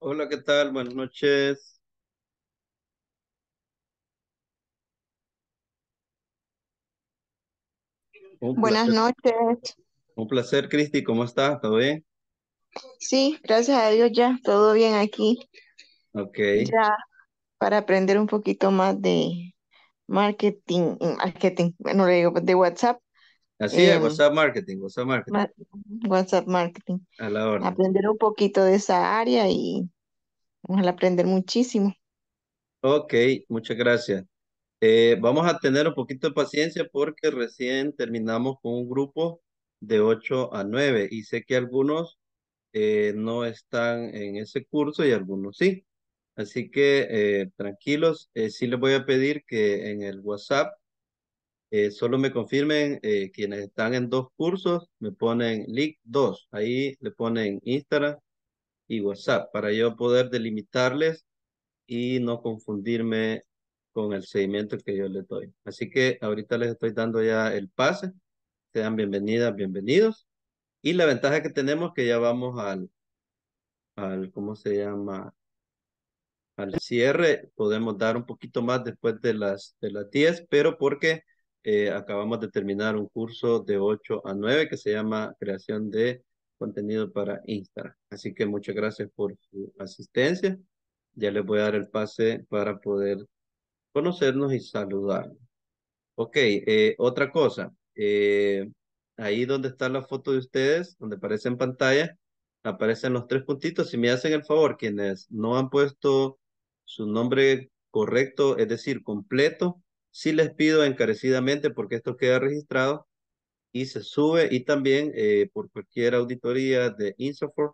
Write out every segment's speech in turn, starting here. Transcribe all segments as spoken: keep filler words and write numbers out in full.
Hola, ¿qué tal? Buenas noches. Un Buenas placer, noches. un placer, Cristi. ¿Cómo estás? ¿Todo bien? Sí, gracias a Dios ya, todo bien aquí. Ok. Ya para aprender un poquito más de marketing, marketing, bueno, le digo, de WhatsApp, Así es, em, WhatsApp Marketing, WhatsApp Marketing. ma- WhatsApp marketing. A la orden. Aprender un poquito de esa área y vamos a aprender muchísimo. Ok, muchas gracias. Eh, vamos a tener un poquito de paciencia porque recién terminamos con un grupo de ocho a nueve y sé que algunos eh, no están en ese curso y algunos sí. Así que eh, tranquilos, eh, sí les voy a pedir que en el WhatsApp Eh, solo me confirmen eh, quienes están en dos cursos, me ponen link dos, ahí le ponen Instagram y WhatsApp para yo poder delimitarles y no confundirme con el seguimiento que yo les doy. Así que ahorita les estoy dando ya el pase, sean bienvenidas, bienvenidos. Y la ventaja que tenemos que ya vamos al, al, ¿cómo se llama? Al cierre, podemos dar un poquito más después de las, de las diez, pero porque eh, acabamos de terminar un curso de ocho a nueve que se llama Creación de Contenido para Instagram. Así que muchas gracias por su asistencia. Ya les voy a dar el pase para poder conocernos y saludar. Ok, eh, otra cosa. eh, ahí donde está la foto de ustedes, donde aparece en pantalla, aparecen los tres puntitos. Si me hacen el favor, quienes no han puesto su nombre correcto, es decir, completo, sí les pido encarecidamente porque esto queda registrado y se sube. Y también eh, por cualquier auditoría de Insafor,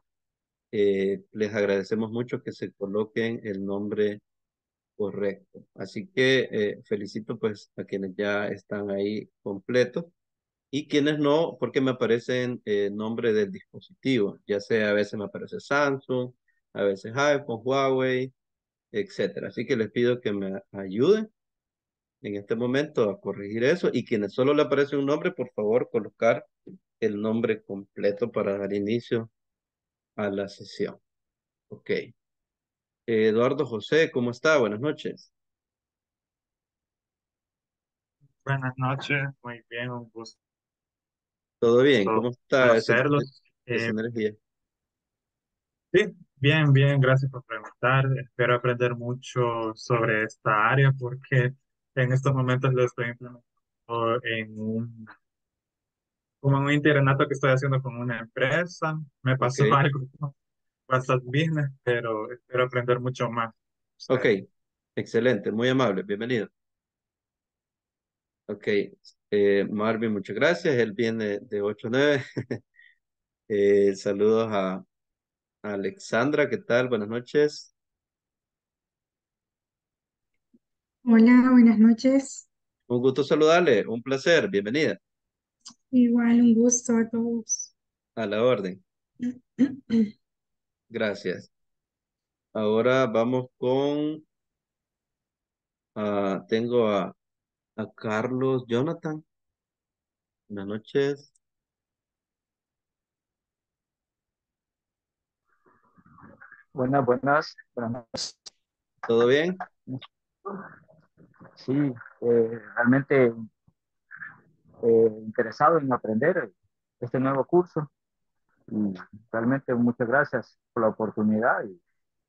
eh, les agradecemos mucho que se coloquen el nombre correcto. Así que eh, felicito pues a quienes ya están ahí completos y quienes no, porque me aparecen eh, nombre del dispositivo, ya sea a veces me aparece Samsung, a veces iPhone, Huawei, etcétera. Así que les pido que me ayuden en este momento a corregir eso y quienes solo le aparece un nombre, por favor, colocar el nombre completo para dar inicio a la sesión. Ok. Eduardo José, ¿cómo está? Buenas noches. Buenas noches, muy bien, un gusto ¿Todo bien? ¿Cómo está ese, conocerlos. esa Eh, energía? sí, bien, bien, gracias por preguntar. Espero aprender mucho sobre esta área porque en estos momentos lo estoy implementando en un, como en un internato que estoy haciendo con una empresa. Me Ok, pasó algo con WhatsApp Business, pero espero aprender mucho más. ok, Usted. excelente, muy amable, bienvenido. Ok, eh, Marvin, muchas gracias, él viene de ocho a nueve. Eh, saludos a, a Alexandra, ¿qué tal? Buenas noches. Hola, buenas noches. Un gusto saludarle, un placer, bienvenida, Igual un gusto a todos. a la orden, gracias. Ahora vamos con, ah, tengo a, a Carlos Jonathan, buenas noches, Buenas, buenas, buenas noches. ¿todo bien? Sí, eh, realmente eh, interesado en aprender este nuevo curso y realmente muchas gracias por la oportunidad y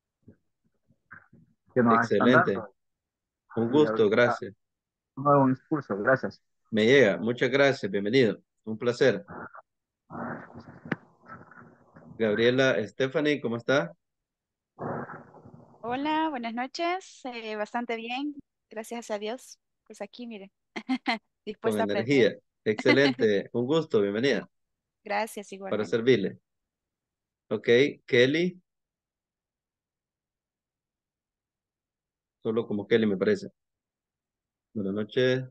que nos están Excelente, dando. un Y gusto, ahorita gracias. un nuevo curso, gracias. Me llega, muchas gracias, bienvenido, un placer. Gabriela Stephanie, ¿cómo está? Hola, buenas noches. Eh, bastante bien, gracias a Dios. Pues aquí, mire, Con dispuesta a aprender. energía. Excelente. Un gusto. Bienvenida. Gracias Para igualmente. servirle. Ok. Kelly. Solo como Kelly me parece. Buenas noches.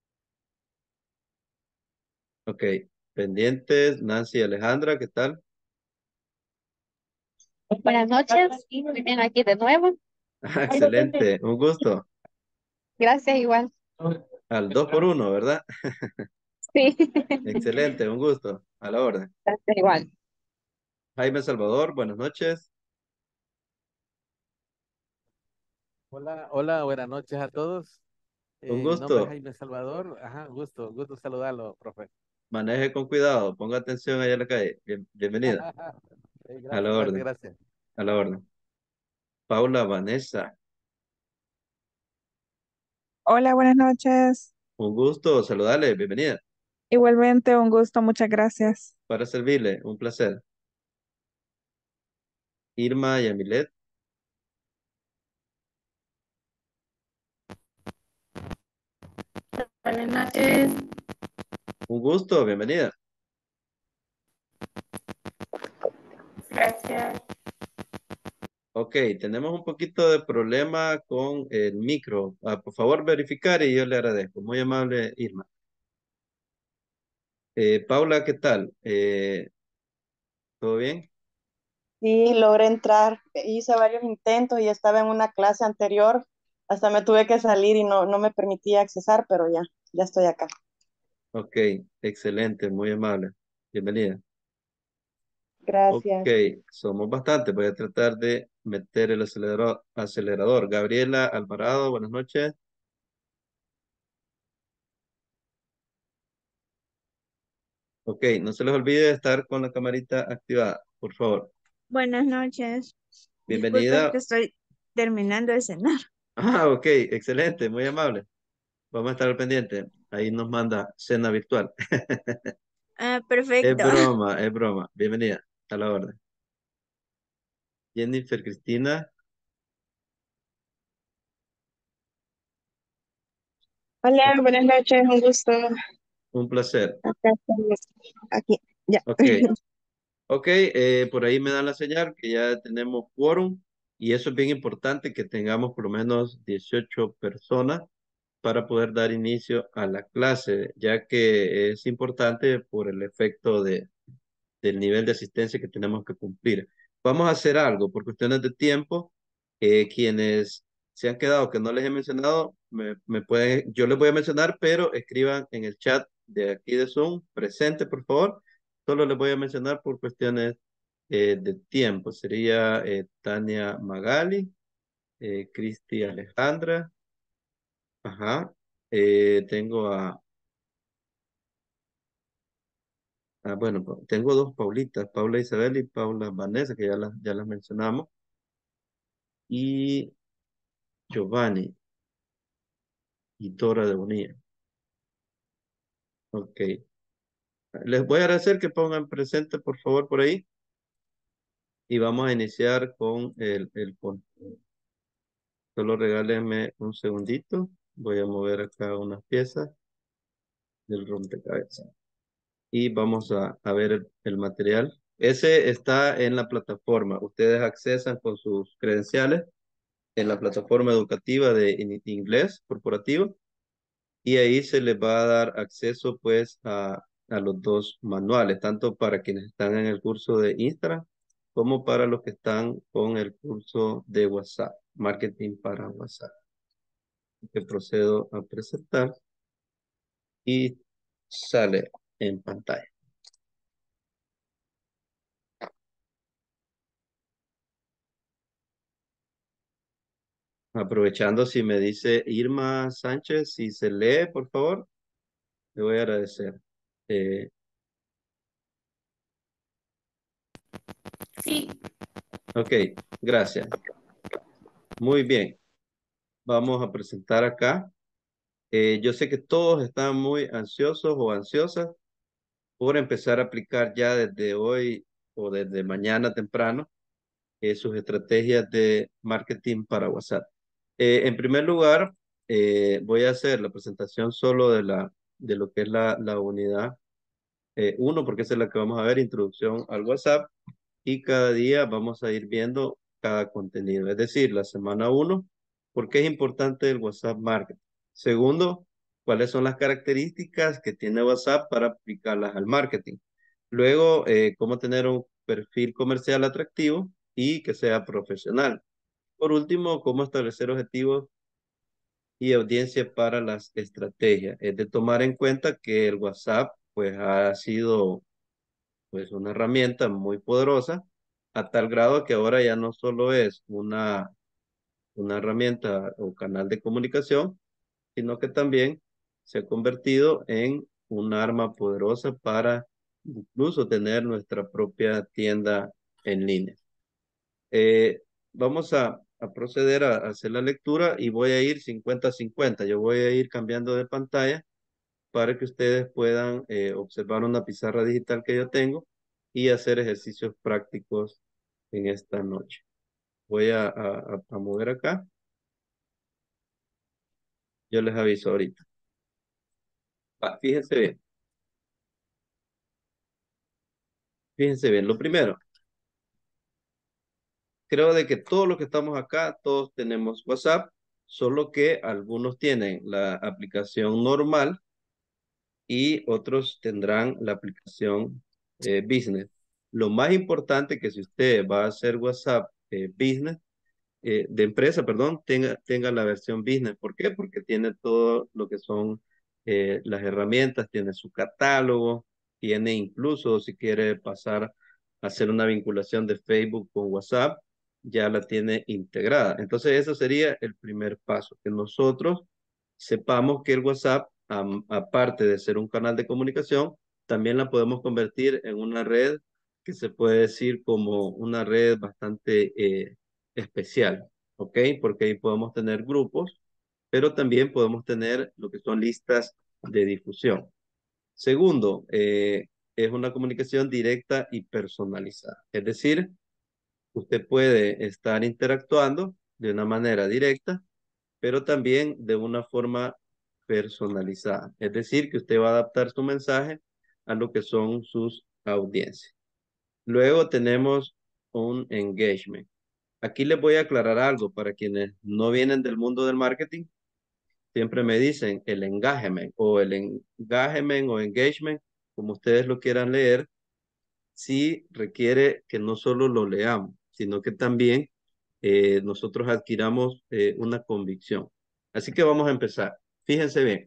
Ok. Pendientes. Nancy y Alejandra. ¿Qué tal? Buenas noches, muy bien aquí de nuevo. Excelente. Un gusto. Gracias, igual. Al dos por uno, ¿verdad? Sí, Excelente. Un gusto. A la orden. gracias, igual. Jaime Salvador. Buenas noches. Hola, hola, buenas noches a todos. Un Eh, mi nombre es gusto. Jaime Salvador. Ajá, gusto, gusto saludarlo, profe. Maneje con cuidado. Ponga atención allá en la calle. Bien- bienvenida. Eh, A la gracias, gracias, orden. gracias. A la orden. Paula Vanessa. Hola, buenas noches. Un gusto saludarle. Bienvenida. Igualmente, un gusto, muchas gracias. Para servirle. Un placer. Irma Yamilet. Buenas noches. Un gusto. Bienvenida. Gracias. Ok, tenemos un poquito de problema con el micro. Ah, por favor, verificar y yo le agradezco. Muy amable, Irma. Eh, Paula, ¿qué tal? Eh, ¿todo bien? Sí, logré entrar. Hice varios intentos y estaba en una clase anterior. Hasta me tuve que salir y no, no me permitía accesar, pero ya, ya estoy acá. Ok, excelente, muy amable. Bienvenida. Ok, Gracias. somos bastantes. Voy a tratar de meter el acelerador. acelerador. Gabriela Alvarado, buenas noches. Ok, no se les olvide estar con la camarita activada, por favor. Buenas noches. Disculpen que Bienvenida. estoy terminando de cenar. Ah, ok, excelente, muy amable. Vamos a estar al pendiente. Ahí nos manda cena virtual. Ah, Es perfecto. broma, es broma. Bienvenida a la orden. Jennifer Cristina, Hola, buenas noches, un gusto. un placer. Acá estamos, aquí, ya. Ok, ok, eh, por ahí me dan la señal que ya tenemos quórum y eso es bien importante que tengamos por lo menos dieciocho personas para poder dar inicio a la clase, ya que es importante por el efecto de, del nivel de asistencia que tenemos que cumplir. Vamos a hacer algo por cuestiones de tiempo. Eh, quienes se han quedado que no les he mencionado, me, me pueden, yo les voy a mencionar, pero escriban en el chat de aquí de Zoom, presente, por favor. Solo les voy a mencionar por cuestiones eh, de tiempo. Sería eh, Tania Magali, eh, Cristi Alejandra. Ajá. Eh, tengo a, a, bueno, pa- tengo dos Paulitas, Paula Isabel y Paula Vanessa, que ya las, ya las mencionamos. Y Giovanni y Dora de Bonilla. Ok. Les voy a agradecer que pongan presente, por favor, por ahí. Y vamos a iniciar con el, el con- Solo regálenme un segundito. Voy a mover acá unas piezas del rompecabezas. Y vamos a, a ver el, el material. Ese está en la plataforma. Ustedes accesan con sus credenciales en la plataforma educativa de in- inglés corporativo. Y ahí se les va a dar acceso pues a, a los dos manuales, tanto para quienes están en el curso de Instagram como para los que están con el curso de WhatsApp, marketing para WhatsApp, que procedo a presentar y sale en pantalla. Aprovechando si me dice Irma Sánchez, si se lee, por favor, le voy a agradecer. Eh, Sí. ok, gracias. Muy bien, vamos a presentar acá. Eh, yo sé que todos están muy ansiosos o ansiosas por empezar a aplicar ya desde hoy o desde mañana temprano eh, sus estrategias de marketing para WhatsApp. Eh, en primer lugar, eh, voy a hacer la presentación solo de, la, de lo que es la, la unidad eh, uno, porque esa es la que vamos a ver, introducción al WhatsApp, y cada día vamos a ir viendo cada contenido. Es decir, la semana uno, ¿por qué es importante el WhatsApp Marketing? Segundo, ¿cuáles son las características que tiene WhatsApp para aplicarlas al marketing? Luego, eh, cómo tener un perfil comercial atractivo y que sea profesional. Por último, cómo establecer objetivos y audiencia para las estrategias. Es de tomar en cuenta que el WhatsApp pues ha sido pues una herramienta muy poderosa a tal grado que ahora ya no solo es una una herramienta o canal de comunicación, sino que también se ha convertido en un arma poderosa para incluso tener nuestra propia tienda en línea. Eh, vamos a, a proceder a, a hacer la lectura y voy a ir cincuenta cincuenta. Yo voy a ir cambiando de pantalla para que ustedes puedan eh, observar una pizarra digital que yo tengo y hacer ejercicios prácticos en esta noche. Voy a, a, a mover acá. Yo les aviso ahorita. Va, fíjense bien. Fíjense bien. Lo primero, creo de que todos los que estamos acá, todos tenemos WhatsApp, solo que algunos tienen la aplicación normal y otros tendrán la aplicación eh, Business. Lo más importante que si usted va a hacer WhatsApp eh, Business, eh, de empresa, perdón, tenga, tenga la versión business. ¿Por qué? Porque tiene todo lo que son eh, las herramientas, tiene su catálogo, tiene incluso si quiere pasar a hacer una vinculación de Facebook con WhatsApp, ya la tiene integrada. Entonces, eso sería el primer paso, que nosotros sepamos que el WhatsApp, am- aparte de ser un canal de comunicación, también la podemos convertir en una red que se puede decir como una red bastante eh, especial, ¿ok? Porque ahí podemos tener grupos, pero también podemos tener lo que son listas de difusión. Segundo, eh, es una comunicación directa y personalizada. Es decir, usted puede estar interactuando de una manera directa, pero también de una forma personalizada. Es decir, que usted va a adaptar su mensaje a lo que son sus audiencias. Luego tenemos un engagement. Aquí les voy a aclarar algo para quienes no vienen del mundo del marketing. Siempre me dicen el engagement o el engagement o engagement, como ustedes lo quieran leer, sí requiere que no solo lo leamos, sino que también eh, nosotros adquiramos eh, una convicción. Así que vamos a empezar. Fíjense bien,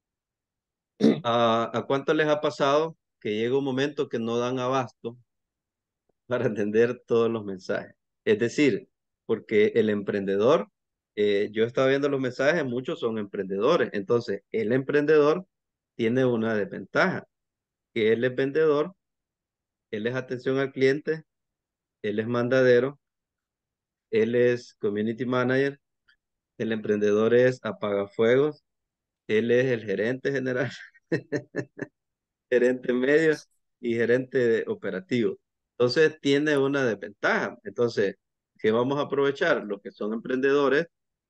¿a, a cuánto les ha pasado que llega un momento que no dan abasto para entender todos los mensajes? Es decir, porque el emprendedor, eh, yo estaba viendo los mensajes, muchos son emprendedores. Entonces, el emprendedor tiene una desventaja, que él es vendedor, él es atención al cliente, él es mandadero, él es community manager, el emprendedor es apagafuegos, él es el gerente general, gerente medio y gerente operativo. Entonces tiene una desventaja. Entonces, ¿qué vamos a aprovechar? Los que son emprendedores,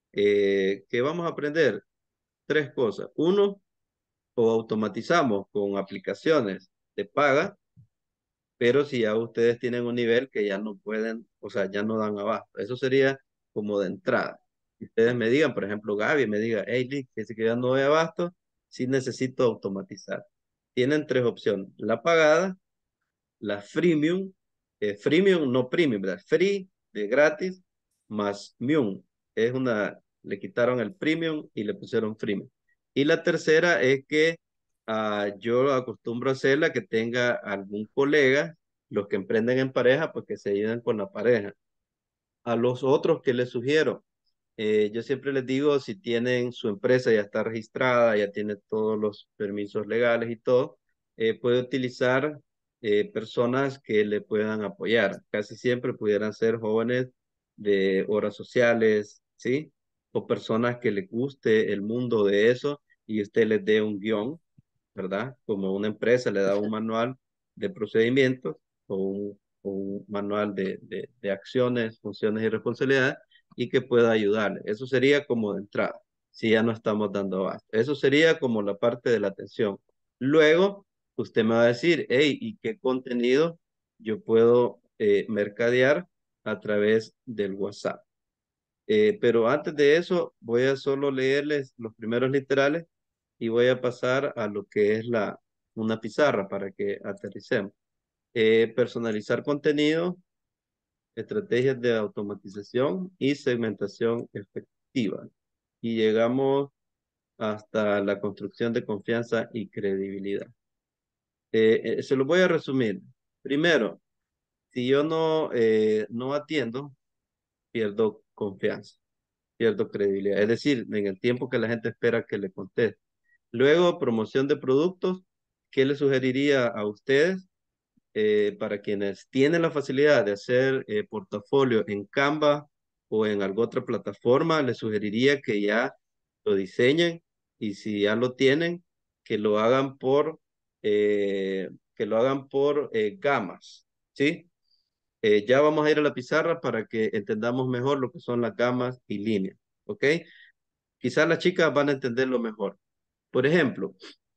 eh, ¿qué vamos a aprender? Tres cosas. Uno, o automatizamos con aplicaciones de paga, pero si ya ustedes tienen un nivel que ya no pueden, o sea, ya no dan abasto. Eso sería como de entrada. Si ustedes me digan, por ejemplo, Gaby me diga, hey, Lick, que si que ya no doy abasto, sí necesito automatizar. Tienen tres opciones. La pagada, la freemium, eh, freemium, no premium, ¿verdad? Free, de gratis, más mium. Es una, le quitaron el premium y le pusieron freemium. Y la tercera es que ah, yo acostumbro a hacerla que tenga algún colega, los que emprenden en pareja, pues que se ayuden con la pareja. A los otros que les sugiero, eh, yo siempre les digo, si tienen su empresa ya está registrada, ya tiene todos los permisos legales y todo, eh, puede utilizar eh, personas que le puedan apoyar. Casi siempre pudieran ser jóvenes de horas sociales, ¿sí? O personas que les guste el mundo de eso y usted les dé un guión, ¿verdad? Como una empresa le da un manual de procedimientos o un, o un manual de, de, de acciones, funciones y responsabilidades y que pueda ayudarle. Eso sería como de entrada, si ya no estamos dando abasto. Eso sería como la parte de la atención. Luego, usted me va a decir, hey, ¿y qué contenido yo puedo eh, mercadear a través del WhatsApp? Eh, pero antes de eso, voy a solo leerles los primeros literales y voy a pasar a lo que es la, una pizarra para que aterricemos. Eh, personalizar contenido, estrategias de automatización y segmentación efectiva. Y llegamos hasta la construcción de confianza y credibilidad. Eh, eh, se lo voy a resumir. Primero, si yo no, eh, no atiendo, pierdo confianza. pierdo credibilidad. Es decir, en el tiempo que la gente espera que le conteste. Luego, promoción de productos. ¿Qué le sugeriría a ustedes? Eh, para quienes tienen la facilidad de hacer eh, portafolio en Canva o en alguna otra plataforma, les sugeriría que ya lo diseñen y si ya lo tienen, que lo hagan por, eh, que lo hagan por eh, gamas, ¿sí? Eh, ya vamos a ir a la pizarra para que entendamos mejor lo que son las gamas y líneas, ¿ok? Quizás las chicas van a entenderlo mejor. Por ejemplo,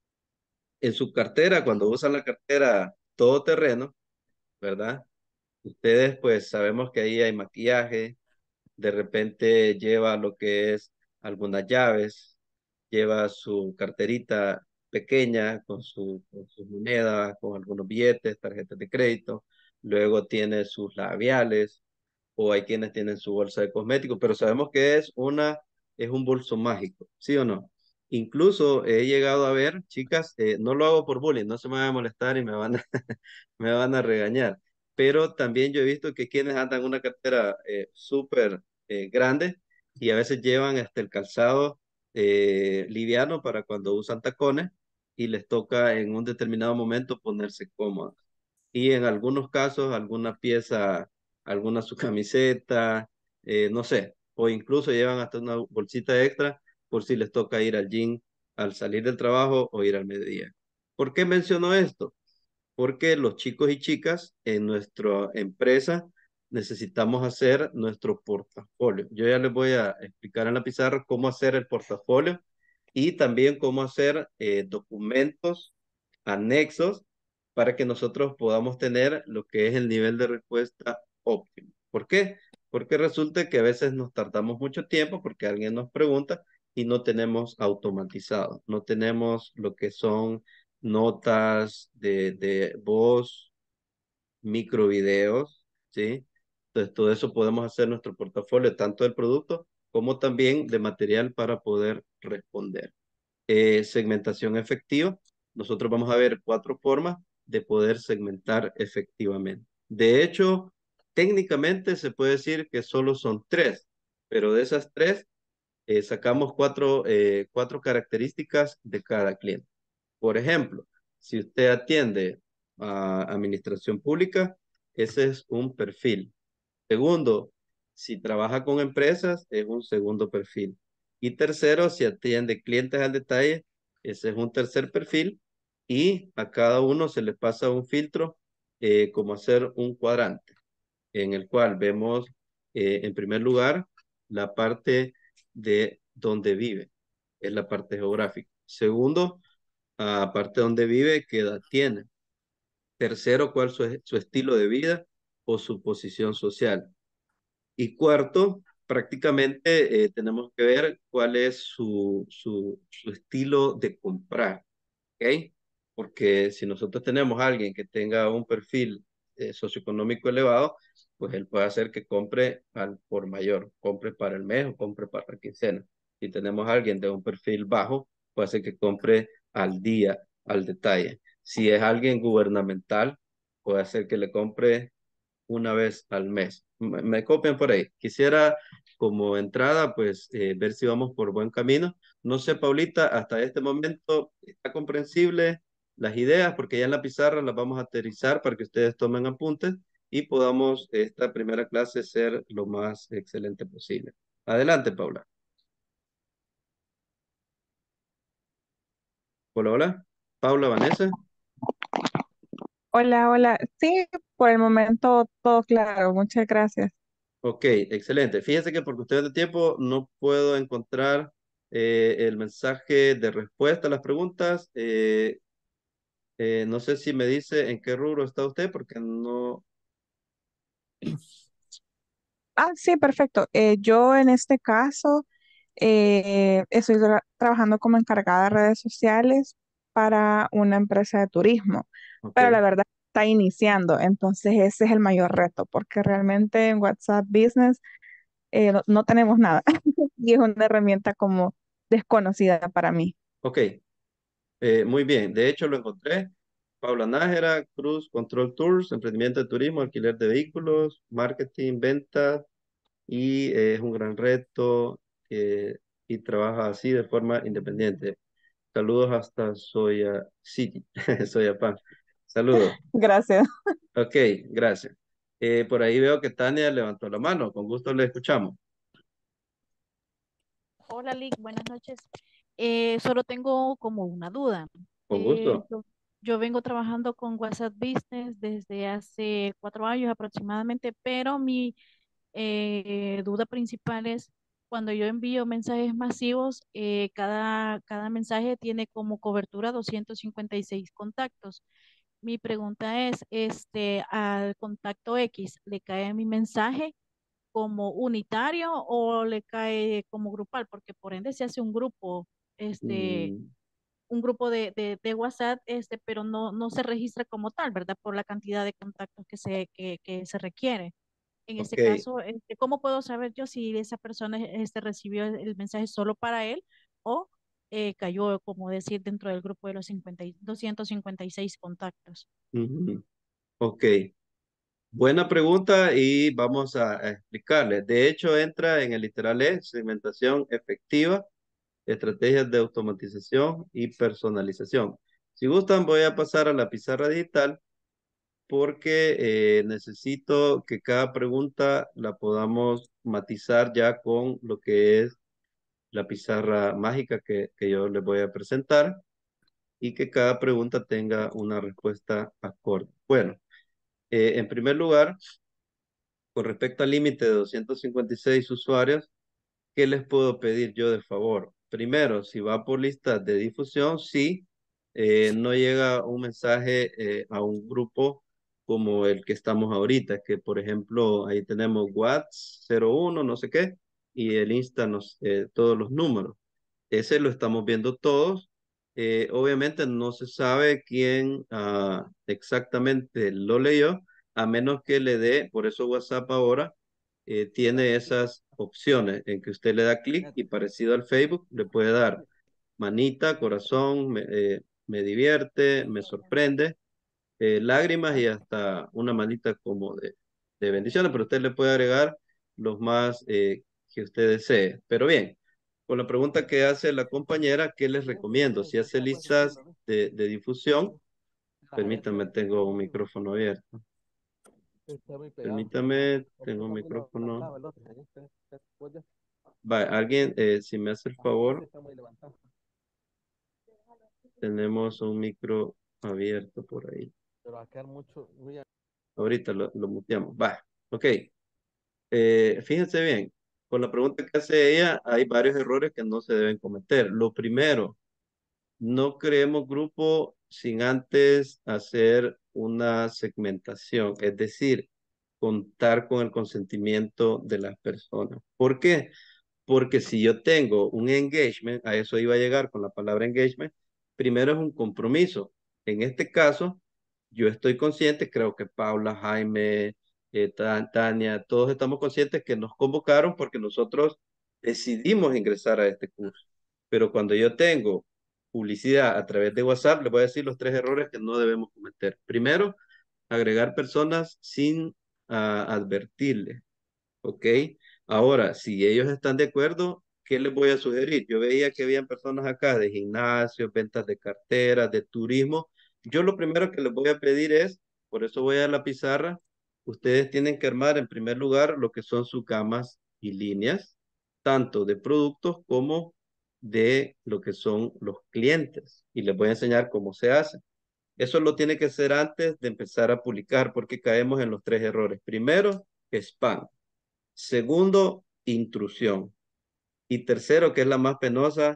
en su cartera, cuando usan la cartera todoterreno, ¿verdad? Ustedes pues sabemos que ahí hay maquillaje, de repente lleva lo que es algunas llaves, lleva su carterita pequeña con, su, con sus monedas, con algunos billetes, tarjetas de crédito, luego tiene sus labiales, o hay quienes tienen su bolsa de cosméticos, pero sabemos que es una, es un bolso mágico, ¿sí o no? Incluso he llegado a ver, chicas, eh, no lo hago por bullying, no se me van a molestar y me van a, me van a regañar, pero también yo he visto que quienes andan una cartera eh, súper eh, grande y a veces llevan hasta el calzado eh, liviano para cuando usan tacones y les toca en un determinado momento ponerse cómodos. Y en algunos casos, alguna pieza, alguna su camiseta, eh, no sé, o incluso llevan hasta una bolsita extra por si les toca ir al gym al salir del trabajo o ir al mediodía. ¿Por qué menciono esto? Porque los chicos y chicas en nuestra empresa necesitamos hacer nuestro portafolio. Yo ya les voy a explicar en la pizarra cómo hacer el portafolio y también cómo hacer eh, documentos anexos para que nosotros podamos tener lo que es el nivel de respuesta óptimo. ¿Por qué? Porque resulta que a veces nos tardamos mucho tiempo porque alguien nos pregunta y no tenemos automatizado, no tenemos lo que son notas de, de voz, microvideos, ¿sí? Entonces, todo eso podemos hacer nuestro portafolio, tanto del producto como también de material para poder responder. Eh, segmentación efectiva. Nosotros vamos a ver cuatro formas de poder segmentar efectivamente. De hecho, técnicamente se puede decir que solo son tres, pero de esas tres eh, sacamos cuatro, eh, cuatro características de cada cliente. Por ejemplo, si usted atiende a administración pública, ese es un perfil. Segundo, si trabaja con empresas, es un segundo perfil. Y tercero, si atiende clientes al detalle, ese es un tercer perfil. Y a cada uno se le pasa un filtro, eh, como hacer un cuadrante, en el cual vemos, eh, en primer lugar, la parte de donde vive, es la parte geográfica. Segundo, aparte de donde vive, qué edad tiene. Tercero, cuál es su, su estilo de vida o su posición social. Y cuarto, prácticamente eh, tenemos que ver cuál es su, su, su estilo de comprar, ¿ok? Porque si nosotros tenemos a alguien que tenga un perfil eh, socioeconómico elevado, pues él puede hacer que compre al por mayor, compre para el mes o compre para la quincena. Si tenemos a alguien de un perfil bajo, puede hacer que compre al día, al detalle. Si es alguien gubernamental, puede hacer que le compre una vez al mes. Me, me copian por ahí. Quisiera como entrada, pues, eh, ver si vamos por buen camino. No sé, Paulita, hasta este momento está comprensible las ideas, porque ya en la pizarra las vamos a aterrizar para que ustedes tomen apuntes y podamos esta primera clase ser lo más excelente posible. Adelante, Paula. Hola, hola. Paula, Vanessa. Hola, hola. Sí, por el momento todo claro. Muchas gracias. Ok, excelente. Fíjense que por cuestiones de tiempo no puedo encontrar eh, el mensaje de respuesta a las preguntas. Eh, eh, no sé si me dice en qué rubro está usted, porque no... Ah, sí, perfecto. Eh, yo en este caso eh, estoy tra- trabajando como encargada de redes sociales para una empresa de turismo, Ok, pero la verdad está iniciando, entonces ese es el mayor reto, porque realmente en WhatsApp Business eh, no, no tenemos nada y es una herramienta como desconocida para mí. ok. Eh, muy bien. De hecho, lo encontré. Paula Nájera, Cruz, Control Tours, emprendimiento de turismo, alquiler de vehículos, marketing, ventas y eh, es un gran reto. eh, y trabaja así de forma independiente. Saludos hasta Soya City, Soyapan. Saludos. Gracias. Ok, gracias. Eh, por ahí veo que Tania levantó la mano. Con gusto le escuchamos. Hola, Lick, buenas noches. Eh, solo tengo como una duda. Con Eh, gusto. yo, yo vengo trabajando con WhatsApp Business desde hace cuatro años aproximadamente, pero mi eh, duda principal es cuando yo envío mensajes masivos, eh, cada, cada mensaje tiene como cobertura doscientos cincuenta y seis contactos. Mi pregunta es, este, al contacto X, ¿le cae mi mensaje como unitario o le cae como grupal? Porque por ende se hace un grupo, este, Mm, un grupo de, de, de WhatsApp, este, pero no, no se registra como tal, ¿verdad? Por la cantidad de contactos que se, que, que se requiere. En ok. este caso, este, ¿cómo puedo saber yo si esa persona este, recibió el, el mensaje solo para él o eh, cayó, como decir, dentro del grupo de los cincuenta y- doscientos cincuenta y seis contactos? Ujú, ok. Buena pregunta y vamos a, a explicarle. De hecho, entra en el literal E, segmentación efectiva, estrategias de automatización y personalización. Si gustan, voy a pasar a la pizarra digital porque eh, necesito que cada pregunta la podamos matizar ya con lo que es la pizarra mágica que, que yo les voy a presentar y que cada pregunta tenga una respuesta acorde. Bueno, eh, en primer lugar, con respecto al límite de doscientos cincuenta y seis usuarios, ¿qué les puedo pedir yo de favor? Primero, si va por listas de difusión, sí, eh, no llega un mensaje eh, a un grupo como el que estamos ahorita, que por ejemplo ahí tenemos WhatsApp cero uno, no sé qué, y el Insta, nos, eh, todos los números. Ese lo estamos viendo todos. Eh, obviamente no se sabe quién ah, exactamente lo leyó, a menos que le dé, por eso WhatsApp ahora eh, tiene esas opciones en que usted le da clic y parecido al Facebook, le puede dar manita, corazón, me, eh, me divierte, me sorprende, eh, lágrimas y hasta una manita como de, de bendiciones, pero usted le puede agregar los más eh, que usted desee. Pero bien, con la pregunta que hace la compañera, ¿qué les recomiendo? Si hace listas de, de difusión, permítame, tengo un micrófono abierto. Está muy pegado. Permítame, O tengo un ponga muy micrófono. levantado el otro. Ahí está, está, pues ya. Va, alguien, eh, si me hace el Ajá, ese favor, está muy levantado. tenemos un micro abierto por ahí. Pero va a quedar mucho, muy a- Ahorita lo, lo muteamos. Va, ok. Eh, fíjense bien, con la pregunta que hace ella, hay varios errores que no se deben cometer. Lo primero, no creemos grupo sin antes hacer una segmentación, es decir, contar con el consentimiento de las personas. ¿Por qué? Porque si yo tengo un engagement, a eso iba a llegar con la palabra engagement, primero es un compromiso. En este caso, yo estoy consciente, creo que Paula, Jaime, eh, Ta- Tania, todos estamos conscientes que nos convocaron porque nosotros decidimos ingresar a este curso. Pero cuando yo tengo publicidad a través de WhatsApp, les voy a decir los tres errores que no debemos cometer. Primero, agregar personas sin ah, advertirles. ¿Ok? Ahora, si ellos están de acuerdo, ¿qué les voy a sugerir? Yo veía que habían personas acá de gimnasio, ventas de carteras, de turismo. Yo lo primero que les voy a pedir es, por eso voy a la pizarra, ustedes tienen que armar en primer lugar lo que son sus gamas y líneas, tanto de productos como de lo que son los clientes. Y les voy a enseñar cómo se hace. Eso lo tiene que hacer antes de empezar a publicar porque caemos en los tres errores. Primero, spam. Segundo, intrusión. Y tercero, que es la más penosa,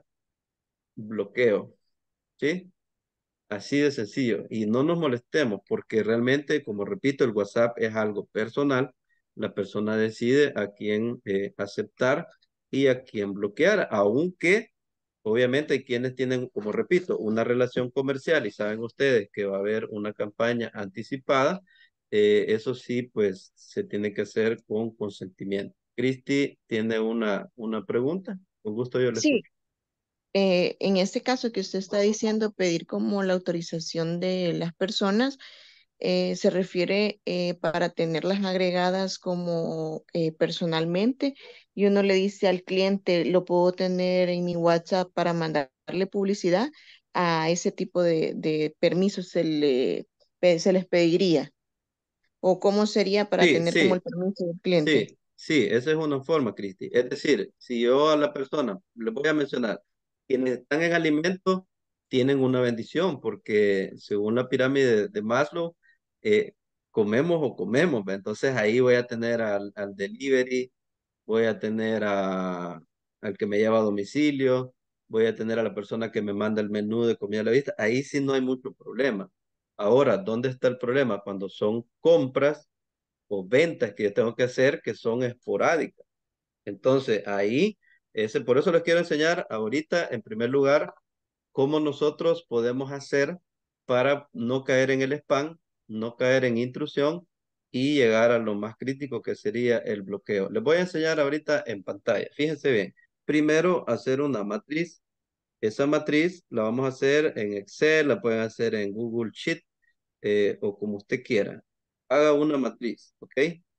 bloqueo. ¿Sí? Así de sencillo. Y no nos molestemos porque realmente, como repito, el WhatsApp es algo personal. La persona decide a quién eh, aceptar y a quién bloquear, aunque obviamente hay quienes tienen, como repito, una relación comercial y saben ustedes que va a haber una campaña anticipada. Eh, eso sí, pues se tiene que hacer con consentimiento. Cristi tiene una, una pregunta. Con gusto yo le Sí, escucho. eh, en este caso que usted está diciendo, pedir como la autorización de las personas, eh, se refiere eh, para tenerlas agregadas como eh, personalmente y uno le dice al cliente, lo puedo tener en mi WhatsApp para mandarle publicidad, a ese tipo de, de permisos se le, pe- se les pediría. ¿O cómo sería para Sí, tener como sí, el permiso del cliente? sí, sí, esa es una forma, Cristi. Es decir, si yo a la persona, le voy a mencionar, quienes están en alimentos tienen una bendición, porque según la pirámide de, de Maslow, eh, comemos o comemos, ¿ve? Entonces ahí voy a tener al, al delivery, voy a tener a, al que me lleva a domicilio, voy a tener a la persona que me manda el menú de comida a la vista. Ahí sí no hay mucho problema. Ahora, ¿dónde está el problema? Cuando son compras o ventas que yo tengo que hacer que son esporádicas. Entonces, ahí, ese, por eso les quiero enseñar ahorita, en primer lugar, cómo nosotros podemos hacer para no caer en el spam, no caer en intrusión y llegar a lo más crítico que sería el bloqueo. Les voy a enseñar ahorita en pantalla. Fíjense bien. Primero, hacer una matriz. Esa matriz la vamos a hacer en Excel, la pueden hacer en Google Sheet eh, o como usted quiera. Haga una matriz, ¿ok?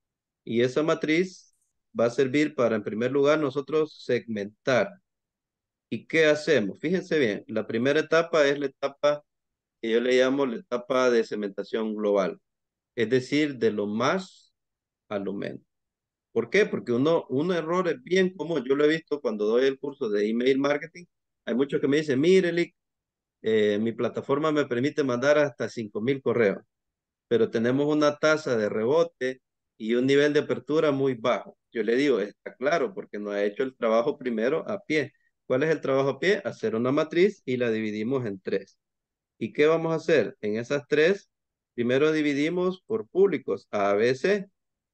Y esa matriz va a servir para, en primer lugar, nosotros segmentar. ¿Y qué hacemos? Fíjense bien, la primera etapa es la etapa que yo le llamo la etapa de segmentación global, es decir, de lo más a lo menos. ¿Por qué? Porque uno, un error es bien común. Yo lo he visto cuando doy el curso de email marketing. Hay muchos que me dicen, mire, Lick, eh, mi plataforma me permite mandar hasta cinco mil correos, pero tenemos una tasa de rebote y un nivel de apertura muy bajo. Yo le digo, está claro, porque no ha hecho el trabajo primero a pie. ¿Cuál es el trabajo a pie? Hacer una matriz y la dividimos en tres. ¿Y qué vamos a hacer? En esas tres, primero dividimos por públicos, A, B, C.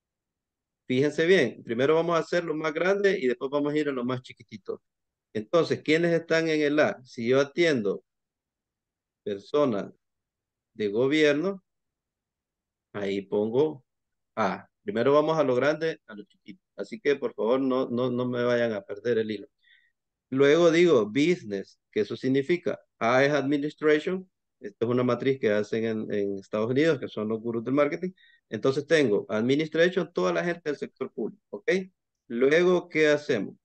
Fíjense bien, primero vamos a hacer lo más grande y después vamos a ir a lo más chiquitito. Entonces, ¿quiénes están en el A? Si yo atiendo personas de gobierno, ahí pongo A. Primero vamos a lo grande, a lo chiquito. Así que por favor no, no, no me vayan a perder el hilo. Luego digo business, que eso significa A es administration. Esta es una matriz que hacen en, en Estados Unidos, que son los gurús del marketing. Entonces tengo administration, toda la gente del sector público, ¿ok? Luego, ¿qué hacemos?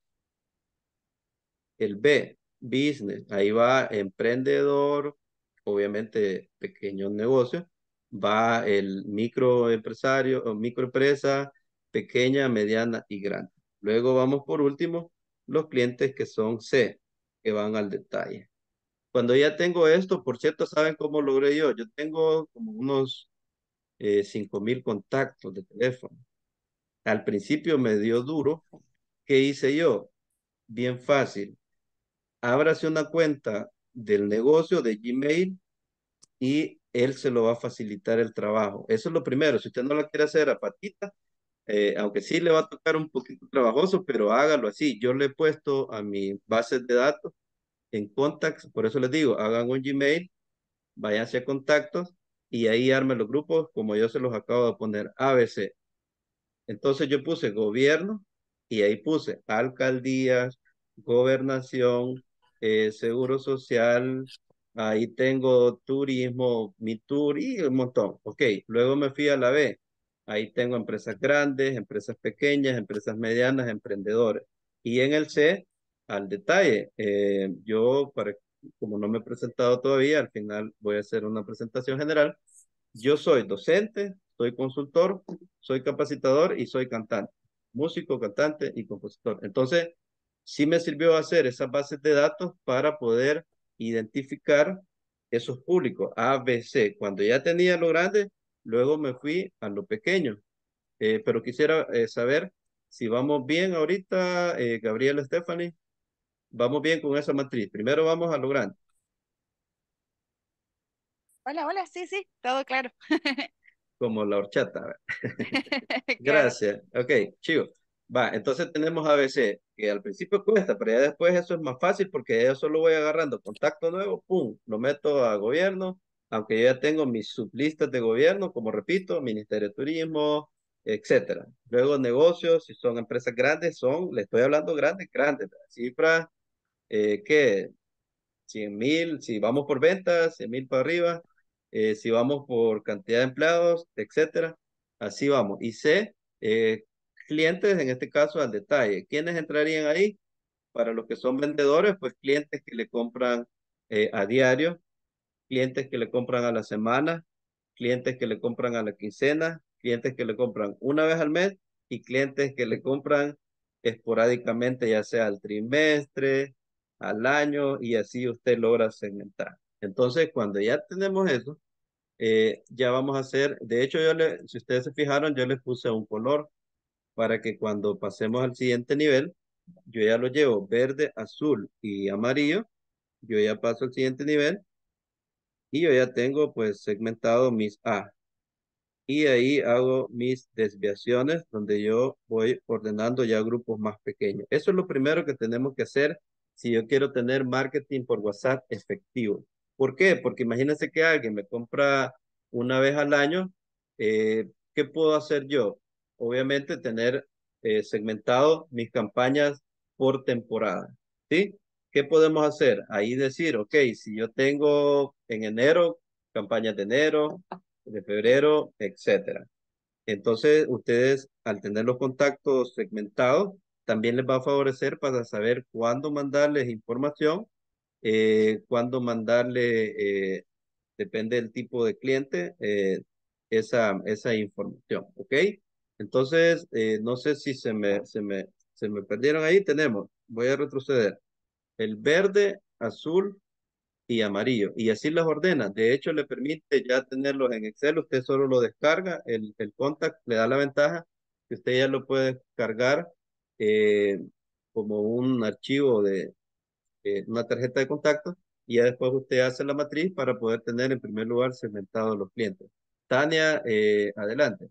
El B, business, ahí va emprendedor, obviamente pequeños negocios, va el microempresario o microempresa, pequeña, mediana y grande. Luego vamos por último, los clientes que son C, que van al detalle. Cuando ya tengo esto, por cierto, ¿saben cómo logré yo? Yo tengo como unos eh, cinco mil contactos de teléfono. Al principio me dio duro. ¿Qué hice yo? Bien fácil. Ábrase una cuenta del negocio de Gmail y él se lo va a facilitar el trabajo. Eso es lo primero. Si usted no lo quiere hacer a patita, eh, aunque sí le va a tocar un poquito trabajoso, pero hágalo así. Yo le he puesto a mi base de datos en contacts, por eso les digo, hagan un Gmail, váyanse a contactos y ahí armen los grupos como yo se los acabo de poner, A B C. Entonces yo puse gobierno y ahí puse alcaldías, gobernación, eh, seguro social, ahí tengo turismo, mi tour y un montón. Ok, luego me fui a la B. Ahí tengo empresas grandes, empresas pequeñas, empresas medianas, emprendedores. Y en el C, al detalle, eh, yo, para, como no me he presentado todavía, al final voy a hacer una presentación general. Yo soy docente, soy consultor, soy capacitador y soy cantante, músico, cantante y compositor. Entonces, sí me sirvió hacer esas bases de datos para poder identificar esos públicos, A, B, C. Cuando ya tenía lo grande, luego me fui a lo pequeño. Eh, pero quisiera eh, saber si vamos bien ahorita, eh, Gabriela, Stephanie, vamos bien con esa matriz. Primero vamos a lo grande. Hola, hola, sí, sí, todo claro. Como la horchata. Claro. Gracias. Ok, chivo. Va, entonces tenemos A B C, que al principio cuesta, pero ya después eso es más fácil porque yo solo voy agarrando contacto nuevo, pum, lo meto a gobierno, aunque yo ya tengo mis sublistas de gobierno, como repito, Ministerio de Turismo, etcétera. Luego negocios, si son empresas grandes, son, le estoy hablando grandes, grandes, cifras, eh, ¿qué? cien mil, si vamos por ventas, cien mil para arriba, eh, si vamos por cantidad de empleados, etcétera. Así vamos. Y C, eh, clientes, en este caso al detalle. ¿Quiénes entrarían ahí? Para los que son vendedores, pues clientes que le compran eh, a diario, clientes que le compran a la semana, clientes que le compran a la quincena, clientes que le compran una vez al mes y clientes que le compran esporádicamente, ya sea al trimestre, al año, y así usted logra segmentar. Entonces, cuando ya tenemos eso, eh, ya vamos a hacer, de hecho, yo le, si ustedes se fijaron, yo le puse un color para que cuando pasemos al siguiente nivel, yo ya lo llevo verde, azul y amarillo. Yo ya paso al siguiente nivel y yo ya tengo pues segmentado mis A. Y ahí hago mis desviaciones donde yo voy ordenando ya grupos más pequeños. Eso es lo primero que tenemos que hacer si yo quiero tener marketing por WhatsApp efectivo. ¿Por qué? Porque imagínense que alguien me compra una vez al año. eh, ¿Qué puedo hacer yo? Obviamente tener eh, segmentado mis campañas por temporada. ¿Sí? ¿Qué podemos hacer? Ahí decir, ok, si yo tengo en enero, campañas de enero, de febrero, etcétera. Entonces, ustedes, al tener los contactos segmentados, también les va a favorecer para saber cuándo mandarles información, eh, cuándo mandarle, eh, depende del tipo de cliente, eh, esa, esa información, ¿ok? Entonces, eh, no sé si se me, se me, se me perdieron ahí. Tenemos, voy a retroceder, el verde, azul, y amarillo. Y así las ordena. De hecho, le permite ya tenerlos en Excel. Usted solo lo descarga. El, el contact le da la ventaja que usted ya lo puede cargar eh, como un archivo de eh, una tarjeta de contacto. Y ya después usted hace la matriz para poder tener en primer lugar segmentados los clientes. Tania, eh, adelante.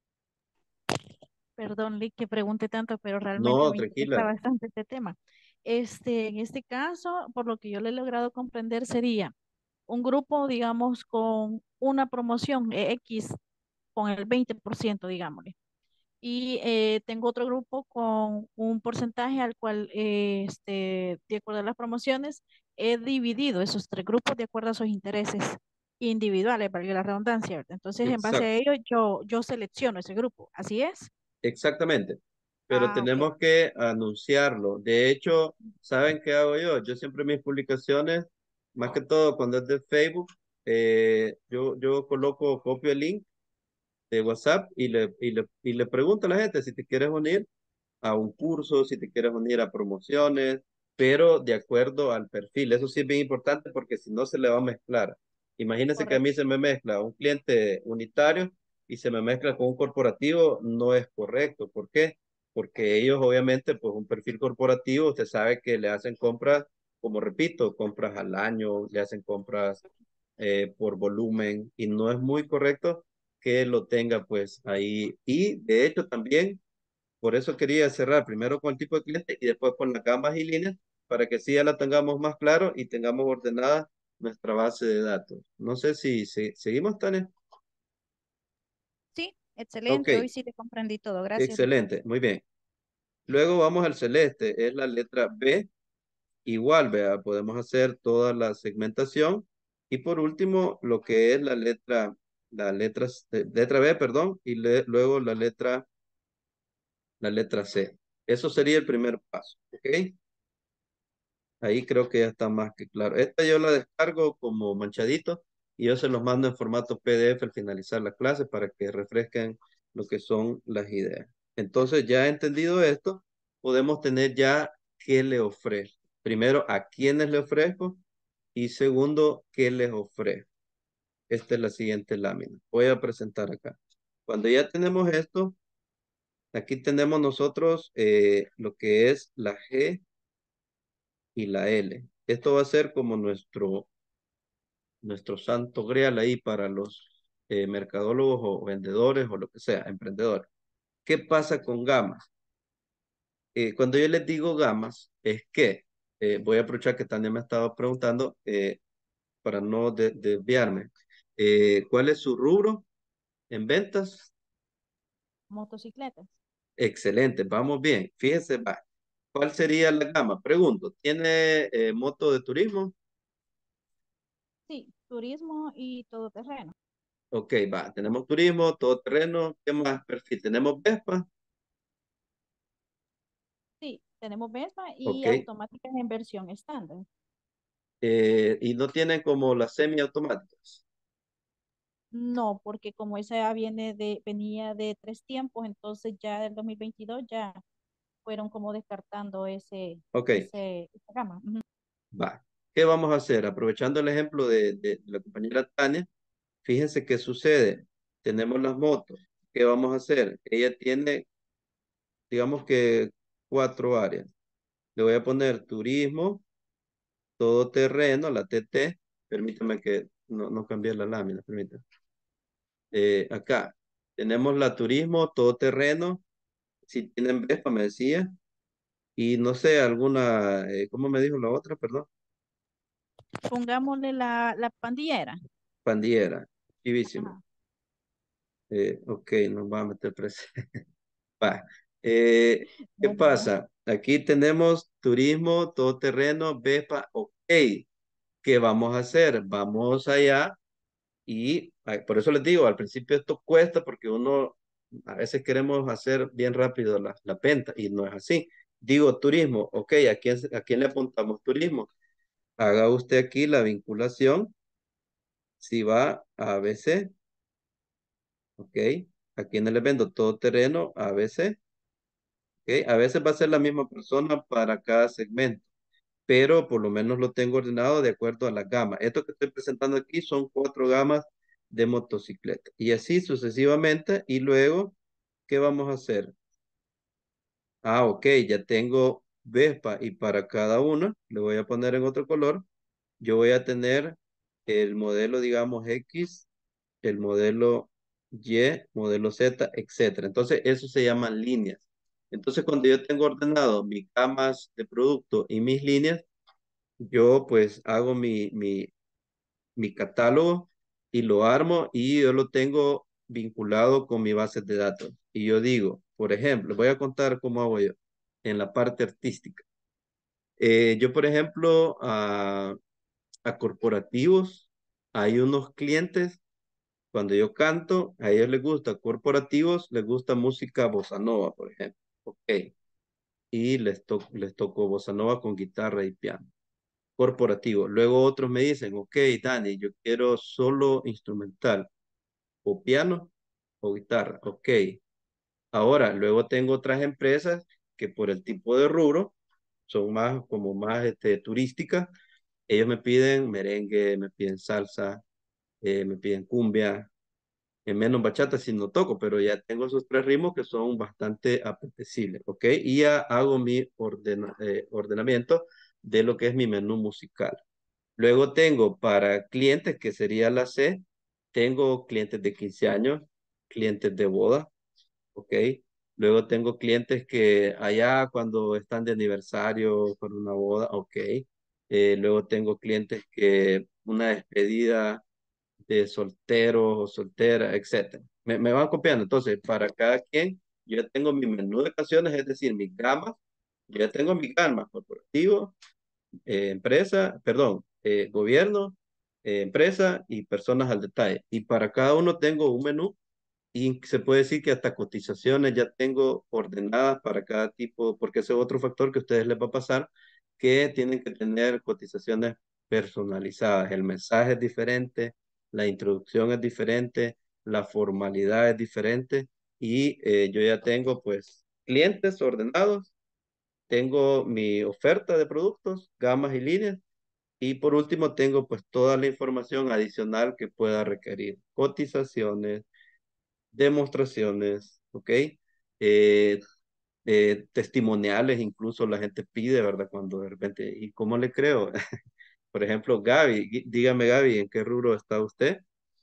Perdón, Lick, que pregunte tanto, pero realmente No, me interesa tranquila. bastante este tema. Este, en este caso, por lo que yo le he logrado comprender, sería un grupo, digamos, con una promoción eh, X, con el veinte por ciento, digámosle. Y eh, tengo otro grupo con un porcentaje al cual, eh, este, de acuerdo a las promociones, he dividido esos tres grupos de acuerdo a sus intereses individuales, valga la redundancia, ¿verdad? Entonces, en base a Exacto. ello, yo, yo selecciono ese grupo. ¿Así es? Exactamente, pero Ah, ok. tenemos que anunciarlo. De hecho, ¿saben qué hago yo? Yo siempre mis publicaciones, más que todo cuando es de Facebook, eh, yo, yo coloco, copio el link de WhatsApp y le, y le, y le pregunto a la gente si te quieres unir a un curso, si te quieres unir a promociones, pero de acuerdo al perfil. Eso sí es bien importante porque si no se le va a mezclar. Imagínense que a mí Correcto. se me mezcla un cliente unitario y se me mezcla con un corporativo, no es correcto. ¿Por qué? Porque ellos obviamente, pues un perfil corporativo, usted sabe que le hacen compras, como repito, compras al año, le hacen compras eh, por volumen y no es muy correcto que lo tenga pues ahí. Y de hecho también por eso quería cerrar primero con el tipo de cliente y después con las gamas y líneas para que sí ya la tengamos más claro y tengamos ordenada nuestra base de datos. No sé si, si seguimos, Tania. Sí, Ok, excelente. Hoy sí te comprendí todo. Gracias, Lick. excelente, muy bien. Luego vamos al celeste, es la letra B. Igual, vea, podemos hacer toda la segmentación. Y por último, lo que es la letra, la letra, eh, letra B, perdón, y le- luego la letra, la letra C. Eso sería el primer paso, ¿ok? Ahí creo que ya está más que claro. Esta yo la descargo como manchadito y yo se los mando en formato P D F al finalizar la clase para que refresquen lo que son las ideas. Entonces, ya entendido esto, podemos tener ya qué le ofrezco. Primero, a quiénes le ofrezco y segundo, qué les ofrezco. Esta es la siguiente lámina. Voy a presentar acá. Cuando ya tenemos esto, aquí tenemos nosotros eh, lo que es la G y la L. Esto va a ser como nuestro, nuestro santo grial ahí para los eh, mercadólogos o vendedores o lo que sea, emprendedores. ¿Qué pasa con gamas? Eh, cuando yo les digo gamas, es que, eh, voy a aprovechar que Tania me estaba preguntando eh, para no de- desviarme. Eh, ¿cuál es su rubro en ventas? Motocicletas. Excelente, vamos bien. Fíjese, va. ¿Cuál sería la gama? Pregunto, ¿tiene eh, moto de turismo? Sí. turismo y todoterreno. Ok, va. Tenemos turismo, todo terreno. ¿Qué más perfil? Tenemos Vespa. Sí, tenemos Vespa y Ok. automáticas en versión estándar. Eh, y no tienen como las semiautomáticas. No, porque como esa ya viene de, venía de tres tiempos, entonces ya del dos mil veintidós ya fueron como descartando ese, Ok, ese, esa gama. Ujú. va. ¿Qué vamos a hacer? Aprovechando el ejemplo de, de la compañera Tania, fíjense qué sucede. Tenemos las motos. ¿Qué vamos a hacer? Ella tiene, digamos que cuatro áreas. Le voy a poner turismo, todoterreno, la T T. Permítame que no, no cambie la lámina, permítame. Eh, acá tenemos la turismo, todoterreno. Si tienen Vespa, me decía. Y no sé, alguna, eh, ¿cómo me dijo la otra? Perdón. Pongámosle la, la pandillera. Pandiera. Chivísimo. Ajá. Eh, ok, nos va a meter preso. Va. Eh, ¿qué No, no, no. pasa? Aquí tenemos turismo, todoterreno, Vespa. Ok. ¿Qué vamos a hacer? Vamos allá y ay, por eso les digo, al principio esto cuesta porque uno a veces queremos hacer bien rápido la, la venta y no es así. Digo turismo, ok, ¿a quién, a quién le apuntamos turismo? Haga usted aquí la vinculación. Si va a A B C, ok, ¿a quién le vendo? Todo terreno, A B C, ok. A veces va a ser la misma persona para cada segmento, pero por lo menos lo tengo ordenado de acuerdo a la gama. Esto que estoy presentando aquí son cuatro gamas de motocicleta y así sucesivamente. Y luego, ¿qué vamos a hacer? Ah, ok, ya tengo Vespa y para cada una le voy a poner en otro color. Yo voy a tener el modelo, digamos, X, el modelo Y, modelo Z, etcétera. Entonces, eso se llaman líneas. Entonces, cuando yo tengo ordenado mis gamas de producto y mis líneas, yo pues hago mi, mi, mi catálogo y lo armo y yo lo tengo vinculado con mi base de datos. Y yo digo, por ejemplo, voy a contar cómo hago yo en la parte artística. Eh, yo, por ejemplo, a, a corporativos, hay unos clientes, cuando yo canto, a ellos les gusta, corporativos, les gusta música bossa nova, por ejemplo. Ok. Y les, to les toco bossa nova con guitarra y piano. Corporativo. Luego otros me dicen, ok, Dani, yo quiero solo instrumental, o piano, o guitarra. Ok. Ahora, luego tengo otras empresas que por el tipo de rubro son más, como más este, turísticas. Ellos me piden merengue, me piden salsa, eh, me piden cumbia, en menos bachata si no toco, pero ya tengo esos tres ritmos que son bastante apetecibles, ¿ok? Y ya hago mi ordena, eh, ordenamiento de lo que es mi menú musical. Luego tengo para clientes, que sería la C, tengo clientes de quince años, clientes de boda, ¿ok? Luego tengo clientes que allá cuando están de aniversario por una boda, ¿ok? Eh, luego tengo clientes que una despedida de solteros o solteras, etcétera. Me, me van copiando. Entonces, para cada quien, yo ya tengo mi menú de canciones, es decir, mis gamas. Yo ya tengo mis gamas, corporativo, eh, empresa, perdón, eh, gobierno, eh, empresa y personas al detalle. Y para cada uno tengo un menú y se puede decir que hasta cotizaciones ya tengo ordenadas para cada tipo, porque ese es otro factor que a ustedes les va a pasar, que tienen que tener cotizaciones personalizadas. El mensaje es diferente, la introducción es diferente, la formalidad es diferente y eh, yo ya tengo pues clientes ordenados, tengo mi oferta de productos, gamas y líneas y por último tengo pues toda la información adicional que pueda requerir, cotizaciones, demostraciones, ¿ok? Eh, eh, testimoniales, incluso la gente pide, ¿verdad? Cuando de repente, ¿y cómo le creo? Por ejemplo, Gaby, gui- dígame Gaby, ¿en qué rubro está usted?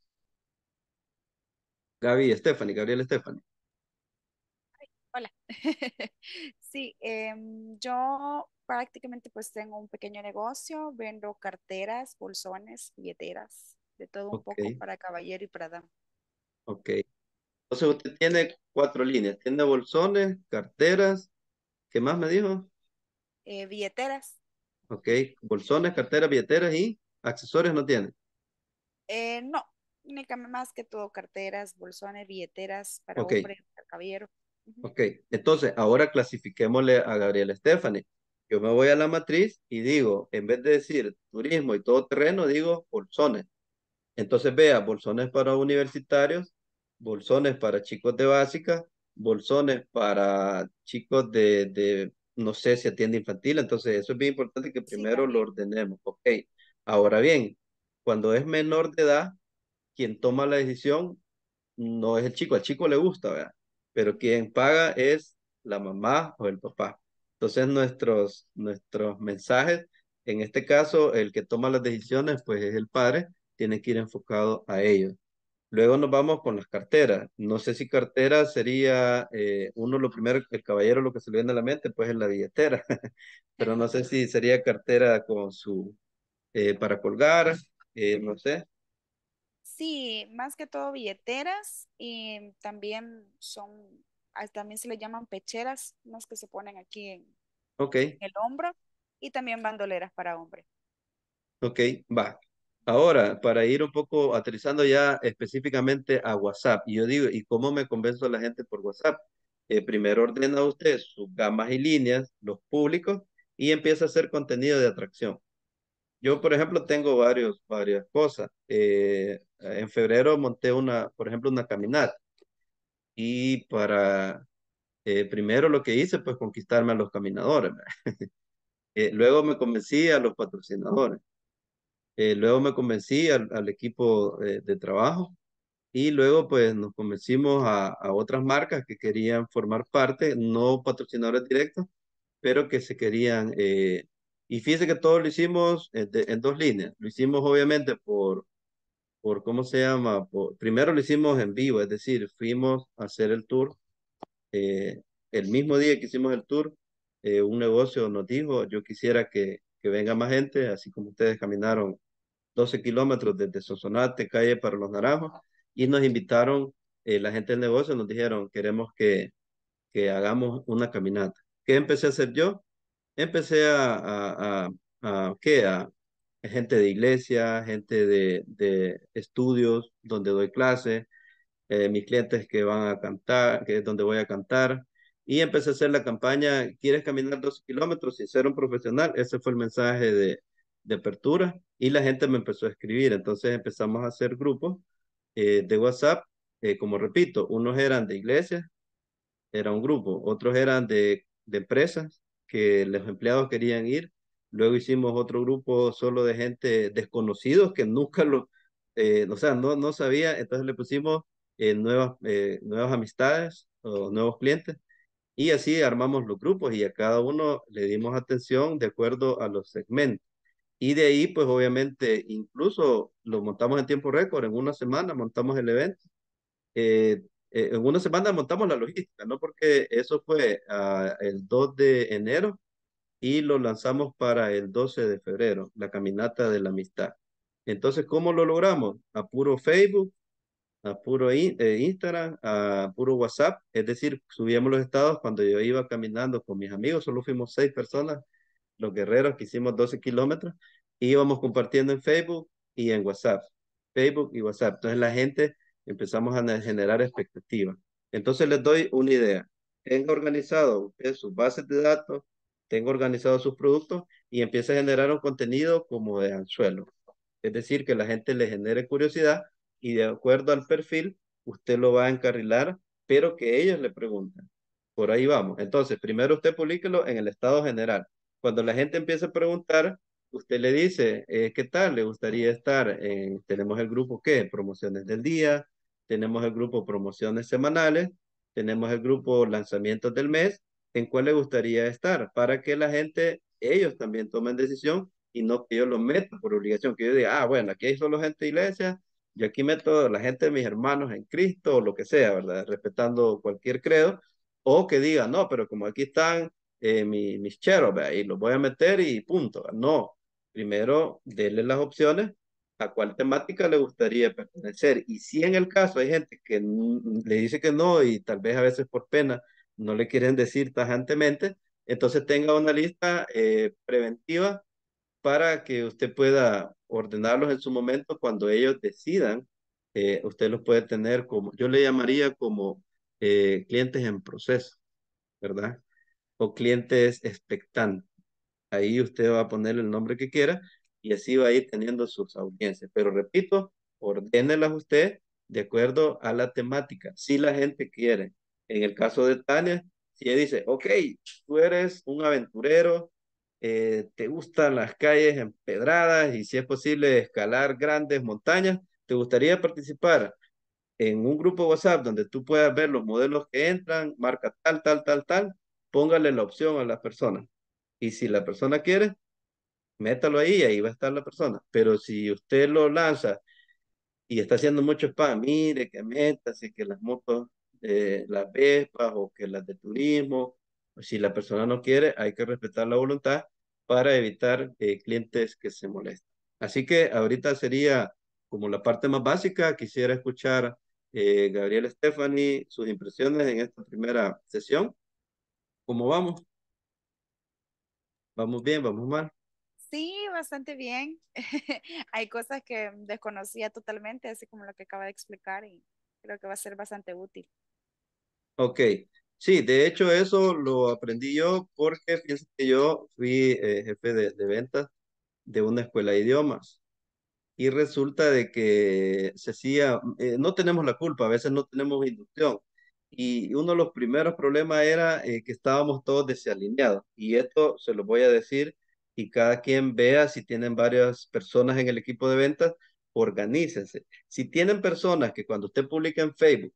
Gaby Stephanie, Gabriel Stephanie. Hola. Sí, em, yo prácticamente pues tengo un pequeño negocio, vendo carteras, bolsones, billeteras, de todo un Ok, poco para caballero y para dama. ok. Entonces usted tiene cuatro líneas, tiene bolsones, carteras, ¿qué más me dijo? Eh, billeteras, Ok, bolsones, carteras, billeteras y accesorios no tiene. Eh, no, únicamente más que todo carteras, bolsones, billeteras para Ok, hombre, para caballero. Ujú. ok. Entonces, ahora clasifiquémosle a Gabriela Stephanie. Yo me voy a la matriz y digo, en vez de decir turismo y todo terreno, digo bolsones. Entonces, vea, bolsones para universitarios, bolsones para chicos de básica, bolsones para chicos de, de, no sé si atiende infantil. Entonces, eso es bien importante que Sí, primero lo también. ordenemos. Ok. Ahora bien, cuando es menor de edad, quien toma la decisión no es el chico, al chico le gusta, ¿verdad? Pero quien paga es la mamá o el papá. Entonces nuestros, nuestros mensajes, en este caso, el que toma las decisiones, pues es el padre, tiene que ir enfocado a ellos. Luego nos vamos con las carteras. No sé si cartera sería eh, uno lo primero, el caballero lo que se le viene a la mente, pues es la billetera. Pero no sé si sería cartera con su, eh, para colgar, eh, no sé. Sí, más que todo billeteras y también son, ah, también se le llaman pecheras, unas que se ponen aquí en Ok. el hombro y también bandoleras para hombre. Ok, va. Ahora, para ir un poco aterrizando ya específicamente a WhatsApp, y yo digo, ¿y cómo me convenzo a la gente por WhatsApp? Eh, primero ordena usted sus gamas y líneas, los públicos, y empieza a hacer contenido de atracción. Yo, por ejemplo, tengo varios, varias cosas. Eh, en febrero monté una, por ejemplo, una caminata, y para, eh, primero lo que hice, pues conquistarme a los caminadores. ¿verdad? Eh, luego me convencí a los patrocinadores. Eh, luego me convencí al, al equipo eh, de trabajo y luego pues nos convencimos a, a otras marcas que querían formar parte, no patrocinadores directos, pero que se querían. Eh, y fíjese que todo lo hicimos en, de- en dos líneas. Lo hicimos obviamente por, por, ¿cómo se llama? Por- primero lo hicimos en vivo, es decir, fuimos a hacer el tour. eh, el mismo día que hicimos el tour, eh, un negocio nos dijo, yo quisiera que, que venga más gente, así como ustedes caminaron doce kilómetros desde Sonsonate, calle para los Naranjos, y nos invitaron, eh, la gente del negocio nos dijeron, queremos que, que hagamos una caminata. ¿Qué empecé a hacer yo? Empecé a, a, a, a, ¿qué? A, gente de iglesia, gente de, de estudios donde doy clases, eh, mis clientes que van a cantar, que es donde voy a cantar. Y empecé a hacer la campaña, ¿quieres caminar dos kilómetros sin ser un profesional? Ese fue el mensaje de, de apertura y la gente me empezó a escribir. Entonces empezamos a hacer grupos eh, de WhatsApp. Eh, como repito, unos eran de iglesias, era un grupo, otros eran de, de empresas que los empleados querían ir. Luego hicimos otro grupo solo de gente desconocidos que nunca lo, eh, o sea, no, no sabía, entonces le pusimos eh, nuevas, eh, nuevas amistades o nuevos clientes y así armamos los grupos y a cada uno le dimos atención de acuerdo a los segmentos. Y de ahí, pues obviamente, incluso lo montamos en tiempo récord, en una semana montamos el evento eh, eh, en una semana montamos la logística, ¿no? Porque eso fue ah, el dos de enero y lo lanzamos para el doce de febrero, la caminata de la amistad. Entonces, ¿cómo lo logramos? A puro Facebook, a puro in- eh, Instagram, a puro WhatsApp. Es decir, subíamos los estados cuando yo iba caminando con mis amigos, solo fuimos seis personas los guerreros que hicimos doce kilómetros, y íbamos compartiendo en Facebook y en WhatsApp. Facebook y WhatsApp. Entonces la gente empezamos a ne- generar expectativas. Entonces les doy una idea. Tenga organizado usted sus bases de datos, tenga organizado sus productos y empiece a generar un contenido como de anzuelo. Es decir, que la gente le genere curiosidad y de acuerdo al perfil, usted lo va a encarrilar, pero que ellos le pregunten. Por ahí vamos. Entonces, primero usted publíquelo en el estado general. Cuando la gente empieza a preguntar, usted le dice, eh, ¿qué tal? ¿Le gustaría estar en, tenemos el grupo qué? Promociones del día, tenemos el grupo promociones semanales, tenemos el grupo lanzamientos del mes, ¿en cuál le gustaría estar? Para que la gente, ellos también tomen decisión y no que yo los meta por obligación, que yo diga, ah, bueno, aquí hay solo gente de iglesia, yo aquí meto a la gente de mis hermanos en Cristo o lo que sea, ¿verdad? Respetando cualquier credo, o que diga, no, pero como aquí están eh, mi- mis cheros, ¿verdad? Y los voy a meter y punto. ¿verdad? No, primero denle las opciones a cuál temática le gustaría pertenecer. Y si en el caso hay gente que n- le dice que no y tal vez a veces por pena no le quieren decir tajantemente, entonces tenga una lista eh, preventiva para que usted pueda ordenarlos en su momento cuando ellos decidan. Eh, usted los puede tener como, yo le llamaría como eh, clientes en proceso, ¿verdad? O clientes expectantes. Ahí usted va a poner el nombre que quiera y así va a ir teniendo sus audiencias. Pero repito, ordénelas usted de acuerdo a la temática. Si la gente quiere. En el caso de Tania, si ella dice, ok, tú eres un aventurero, eh, te gustan las calles empedradas y si es posible escalar grandes montañas, ¿te gustaría participar en un grupo WhatsApp donde tú puedas ver los modelos que entran, marca tal, tal, tal, tal? Póngale la opción a las personas. Y si la persona quiere, métalo ahí y ahí va a estar la persona. Pero si usted lo lanza y está haciendo mucho spam, mire que métase, que las motos, eh, las Vespas o que las de turismo, o si la persona no quiere, hay que respetar la voluntad para evitar eh, clientes que se molesten. Así que ahorita sería como la parte más básica. Quisiera escuchar, eh, Gabriel Stephanie, sus impresiones en esta primera sesión. ¿Cómo vamos? ¿Vamos bien? ¿Vamos mal? Sí, bastante bien. Hay cosas que desconocía totalmente, así como lo que acaba de explicar, y creo que va a ser bastante útil. Ok, sí, de hecho eso lo aprendí yo porque fíjense que yo fui eh, jefe de, de ventas de una escuela de idiomas y resulta de que se hacía, eh, no tenemos la culpa, a veces no tenemos inducción y uno de los primeros problemas era eh, que estábamos todos desalineados y esto se lo voy a decir y cada quien vea si tienen varias personas en el equipo de ventas, organícense. Si tienen personas que cuando usted publica en Facebook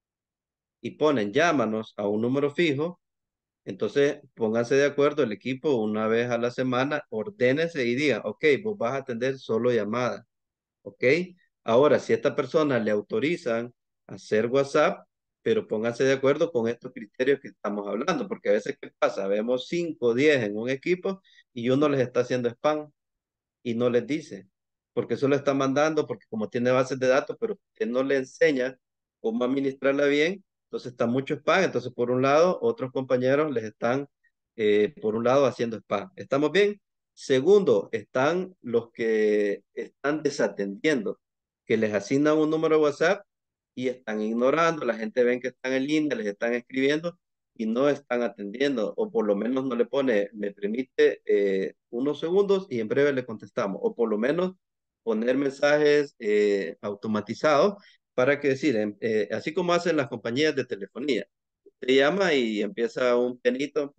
y ponen llámanos a un número fijo, entonces pónganse de acuerdo el equipo una vez a la semana, ordénense y digan, ok, vos vas a atender solo llamadas, ok. Ahora, si a esta persona le autorizan hacer WhatsApp, pero pónganse de acuerdo con estos criterios que estamos hablando, porque a veces, ¿qué pasa? Vemos cinco o diez en un equipo y uno les está haciendo spam y no les dice, porque eso lo está mandando, porque como tiene bases de datos, pero usted no le enseña cómo administrarla bien, entonces está mucho spam. Entonces, por un lado, otros compañeros les están, eh, por un lado, haciendo spam. ¿Estamos bien? Segundo, están los que están desatendiendo, que les asignan un número de WhatsApp y están ignorando, la gente ven que están en línea, les están escribiendo y no están atendiendo, o por lo menos no le pone, me permite eh, unos segundos y en breve le contestamos, o por lo menos poner mensajes eh, automatizados para que decir, em, eh, así como hacen las compañías de telefonía, te llama y empieza un pianito,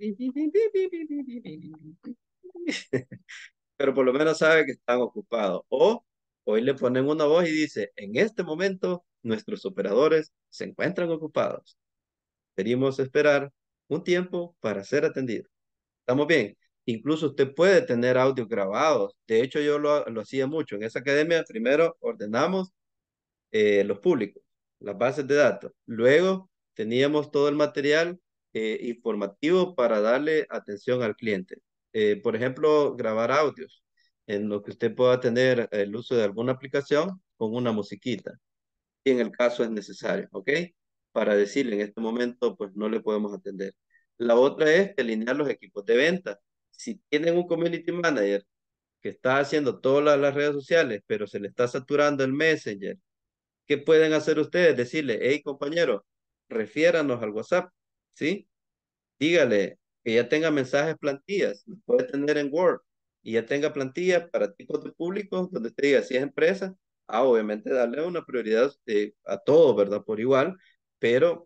pero por lo menos sabe que están ocupados, o hoy le ponen una voz y dice, en este momento nuestros operadores se encuentran ocupados. Queríamos esperar un tiempo para ser atendido. ¿Estamos bien? Incluso usted puede tener audios grabados. De hecho, yo lo, lo hacía mucho. En esa academia, primero ordenamos eh, los públicos, las bases de datos. Luego teníamos todo el material eh, informativo para darle atención al cliente. Eh, por ejemplo, grabar audios en lo que usted pueda tener el uso de alguna aplicación con una musiquita si en el caso es necesario, ¿ok? Para decirle en este momento, pues no le podemos atender. La otra es alinear los equipos de venta. Si tienen un community manager que está haciendo todas las, las redes sociales, pero se le está saturando el Messenger, ¿qué pueden hacer ustedes? Decirle, hey compañero, refiéranos al WhatsApp, ¿sí? Dígale que ya tenga mensajes plantillas, los puede tener en Word y ya tenga plantillas para tipos de públicos donde usted diga si es empresa, ah, obviamente darle una prioridad eh, a todo, ¿verdad? Por igual, pero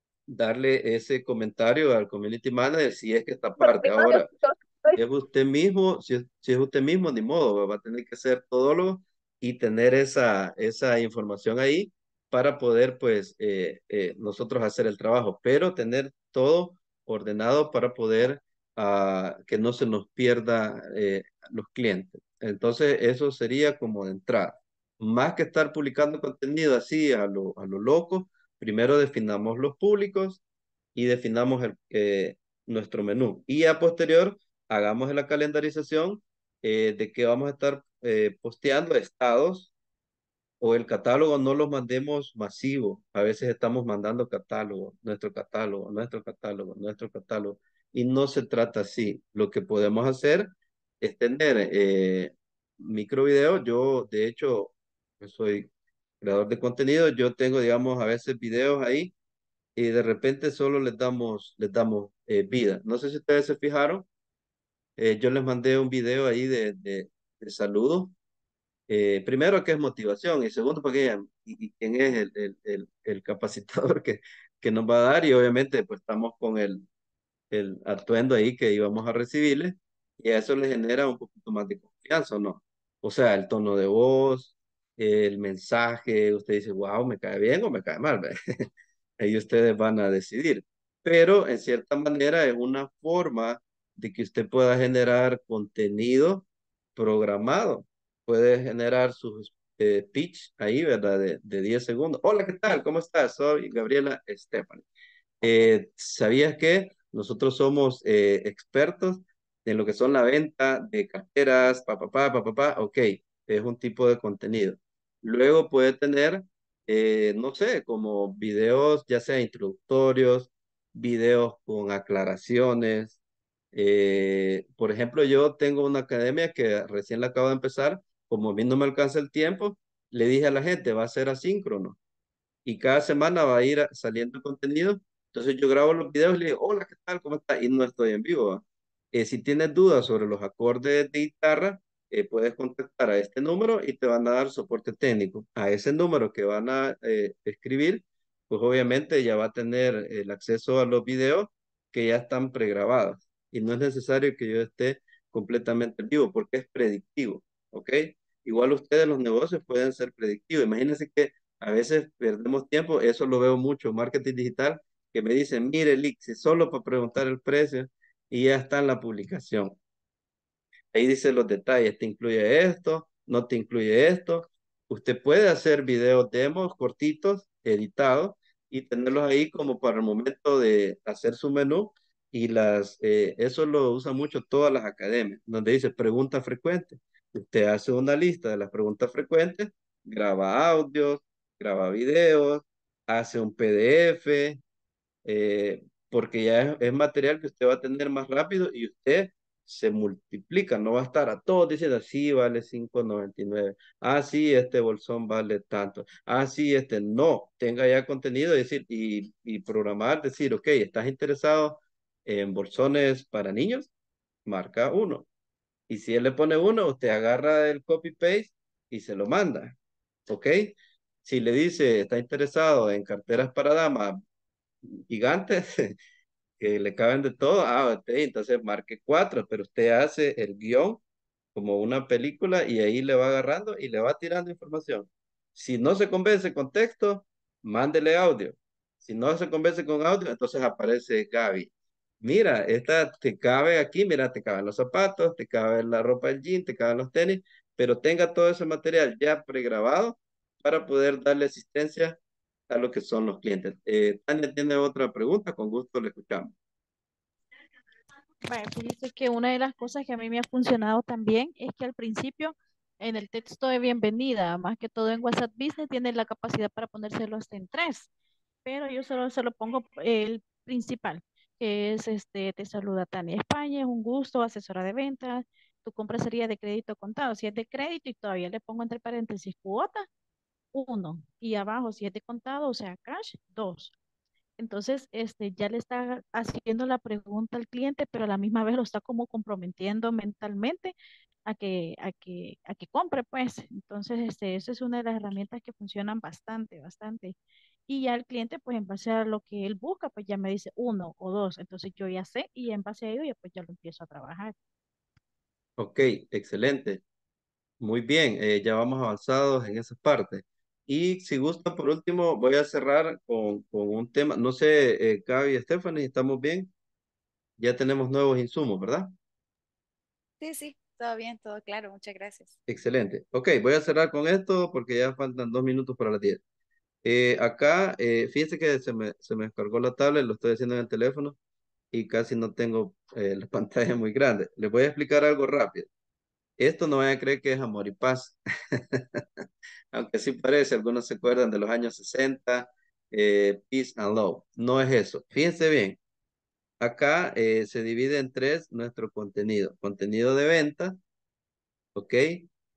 darle ese comentario al community manager si es que está parte. Ahora, si es usted mismo, si es, si es usted mismo, ni modo, va a tener que ser todólogo y tener esa, esa información ahí para poder, pues, eh, eh, nosotros hacer el trabajo, pero tener todo ordenado para poder ah, que no se nos pierda eh, los clientes. Entonces, eso sería como de entrada. Más que estar publicando contenido así a lo, a lo loco, primero definamos los públicos y definamos el, eh, nuestro menú. Y a posterior, hagamos la calendarización eh, de que vamos a estar eh, posteando estados o el catálogo no lo mandemos masivo. A veces estamos mandando catálogo, nuestro catálogo, nuestro catálogo, nuestro catálogo. Y no se trata así. Lo que podemos hacer es tener eh, microvideos. Yo, de hecho, yo soy creador de contenido. Yo tengo, digamos, a veces videos ahí y de repente solo les damos, les damos eh, vida. No sé si ustedes se fijaron. Eh, yo les mandé un video ahí de, de, de saludos. Eh, primero, que es motivación, y segundo, porque vean, y, y quién es el, el, el, el capacitador que, que nos va a dar, y obviamente pues estamos con el, el atuendo ahí que íbamos a recibirle, y a eso le genera un poquito más de confianza, ¿o no? O sea, el tono de voz, el mensaje, usted dice, wow, me cae bien o me cae mal, ¿ve? Ahí ustedes van a decidir. Pero en cierta manera es una forma de que usted pueda generar contenido programado. Puede generar sus eh, pitch ahí, ¿verdad? De, de diez segundos. Hola, ¿qué tal? ¿Cómo estás? Soy Gabriela Estefan. Eh, ¿sabías que nosotros somos eh, expertos en lo que son la venta de carteras, pa, pa, pa, pa, pa, pa? Ok, es un tipo de contenido. Luego puede tener, eh, no sé, como videos, ya sea introductorios, videos con aclaraciones. Eh, por ejemplo, yo tengo una academia que recién la acabo de empezar. Como a mí no me alcanza el tiempo, le dije a la gente, va a ser asíncrono y cada semana va a ir a- saliendo contenido. Entonces yo grabo los videos y le digo, hola, ¿qué tal? ¿Cómo está? Y no estoy en vivo, ¿va? Eh, si tienes dudas sobre los acordes de guitarra, eh, puedes contactar a este número y te van a dar soporte técnico. A ese número que van a eh, escribir, pues obviamente ya va a tener el acceso a los videos que ya están pregrabados. Y no es necesario que yo esté completamente en vivo porque es predictivo, ¿ok? Igual ustedes los negocios pueden ser predictivos. Imagínense que a veces perdemos tiempo, eso lo veo mucho, marketing digital, que me dicen, mire, Lixi, solo para preguntar el precio y ya está en la publicación. Ahí dice los detalles, te incluye esto, no te incluye esto. Usted puede hacer videos demos cortitos, editados, y tenerlos ahí como para el momento de hacer su menú. Y las, eh, eso lo usan mucho todas las academias, donde dice pregunta frecuente. Usted hace una lista de las preguntas frecuentes, graba audios, graba videos, hace un P D F, eh, porque ya es, es material que usted va a tener más rápido y usted se multiplica, no va a estar a todos diciendo, así vale cinco noventa y nueve, ah, sí, este bolsón vale tanto, ah, sí, este no, tenga ya contenido y decir, y, y programar, decir, ok, ¿estás interesado en bolsones para niños? Marca uno. Y si él le pone uno, usted agarra el copy-paste y se lo manda, ¿ok? Si le dice, está interesado en carteras para damas gigantes, que le caben de todo, ah, ok, entonces marque cuatro, pero usted hace el guión como una película y ahí le va agarrando y le va tirando información. Si no se convence con texto, mándele audio. Si no se convence con audio, entonces aparece Gaby. Mira, esta te cabe aquí, mira, te caben los zapatos, te cabe la ropa del jean, te caben los tenis, pero tenga todo ese material ya pregrabado para poder darle asistencia a lo que son los clientes. Eh, Tania tiene otra pregunta, con gusto le escuchamos. Vaya, fíjese que una de las cosas que a mí me ha funcionado también es que al principio en el texto de bienvenida, más que todo en WhatsApp Business, tiene la capacidad para ponérselo hasta en tres, pero yo solo se lo pongo el principal, que es este, te saluda Tania España, es un gusto, asesora de ventas, tu compra sería de crédito contado, si es de crédito y todavía le pongo entre paréntesis cuota, uno, y abajo si es de contado, o sea, cash, dos. Entonces, este, ya le está haciendo la pregunta al cliente, pero a la misma vez lo está como comprometiendo mentalmente a que, a que, a que compre, pues. Entonces, este, esa es una de las herramientas que funcionan bastante, bastante. Y ya el cliente, pues, en base a lo que él busca, pues ya me dice uno o dos. Entonces, yo ya sé y en base a ello, ya, pues, ya lo empiezo a trabajar. Ok, excelente. Muy bien, eh, ya vamos avanzados en esa parte. Y si gusta, por último, voy a cerrar con, con un tema. No sé, eh, Gaby y Stephanie, ¿estamos bien? Ya tenemos nuevos insumos, ¿verdad? Sí, sí, todo bien, todo claro, muchas gracias. Excelente. Ok, voy a cerrar con esto porque ya faltan dos minutos para las diez. Eh, acá, eh, fíjense que se me, se me descargó la tablet, lo estoy haciendo en el teléfono y casi no tengo eh, la pantalla muy grande. Les voy a explicar algo rápido. Esto no vayan a creer que es amor y paz. Aunque sí parece, algunos se acuerdan de los años sesenta, eh, Peace and Love. No es eso. Fíjense bien, acá eh, se divide en tres nuestro contenido. Contenido de venta, ¿ok?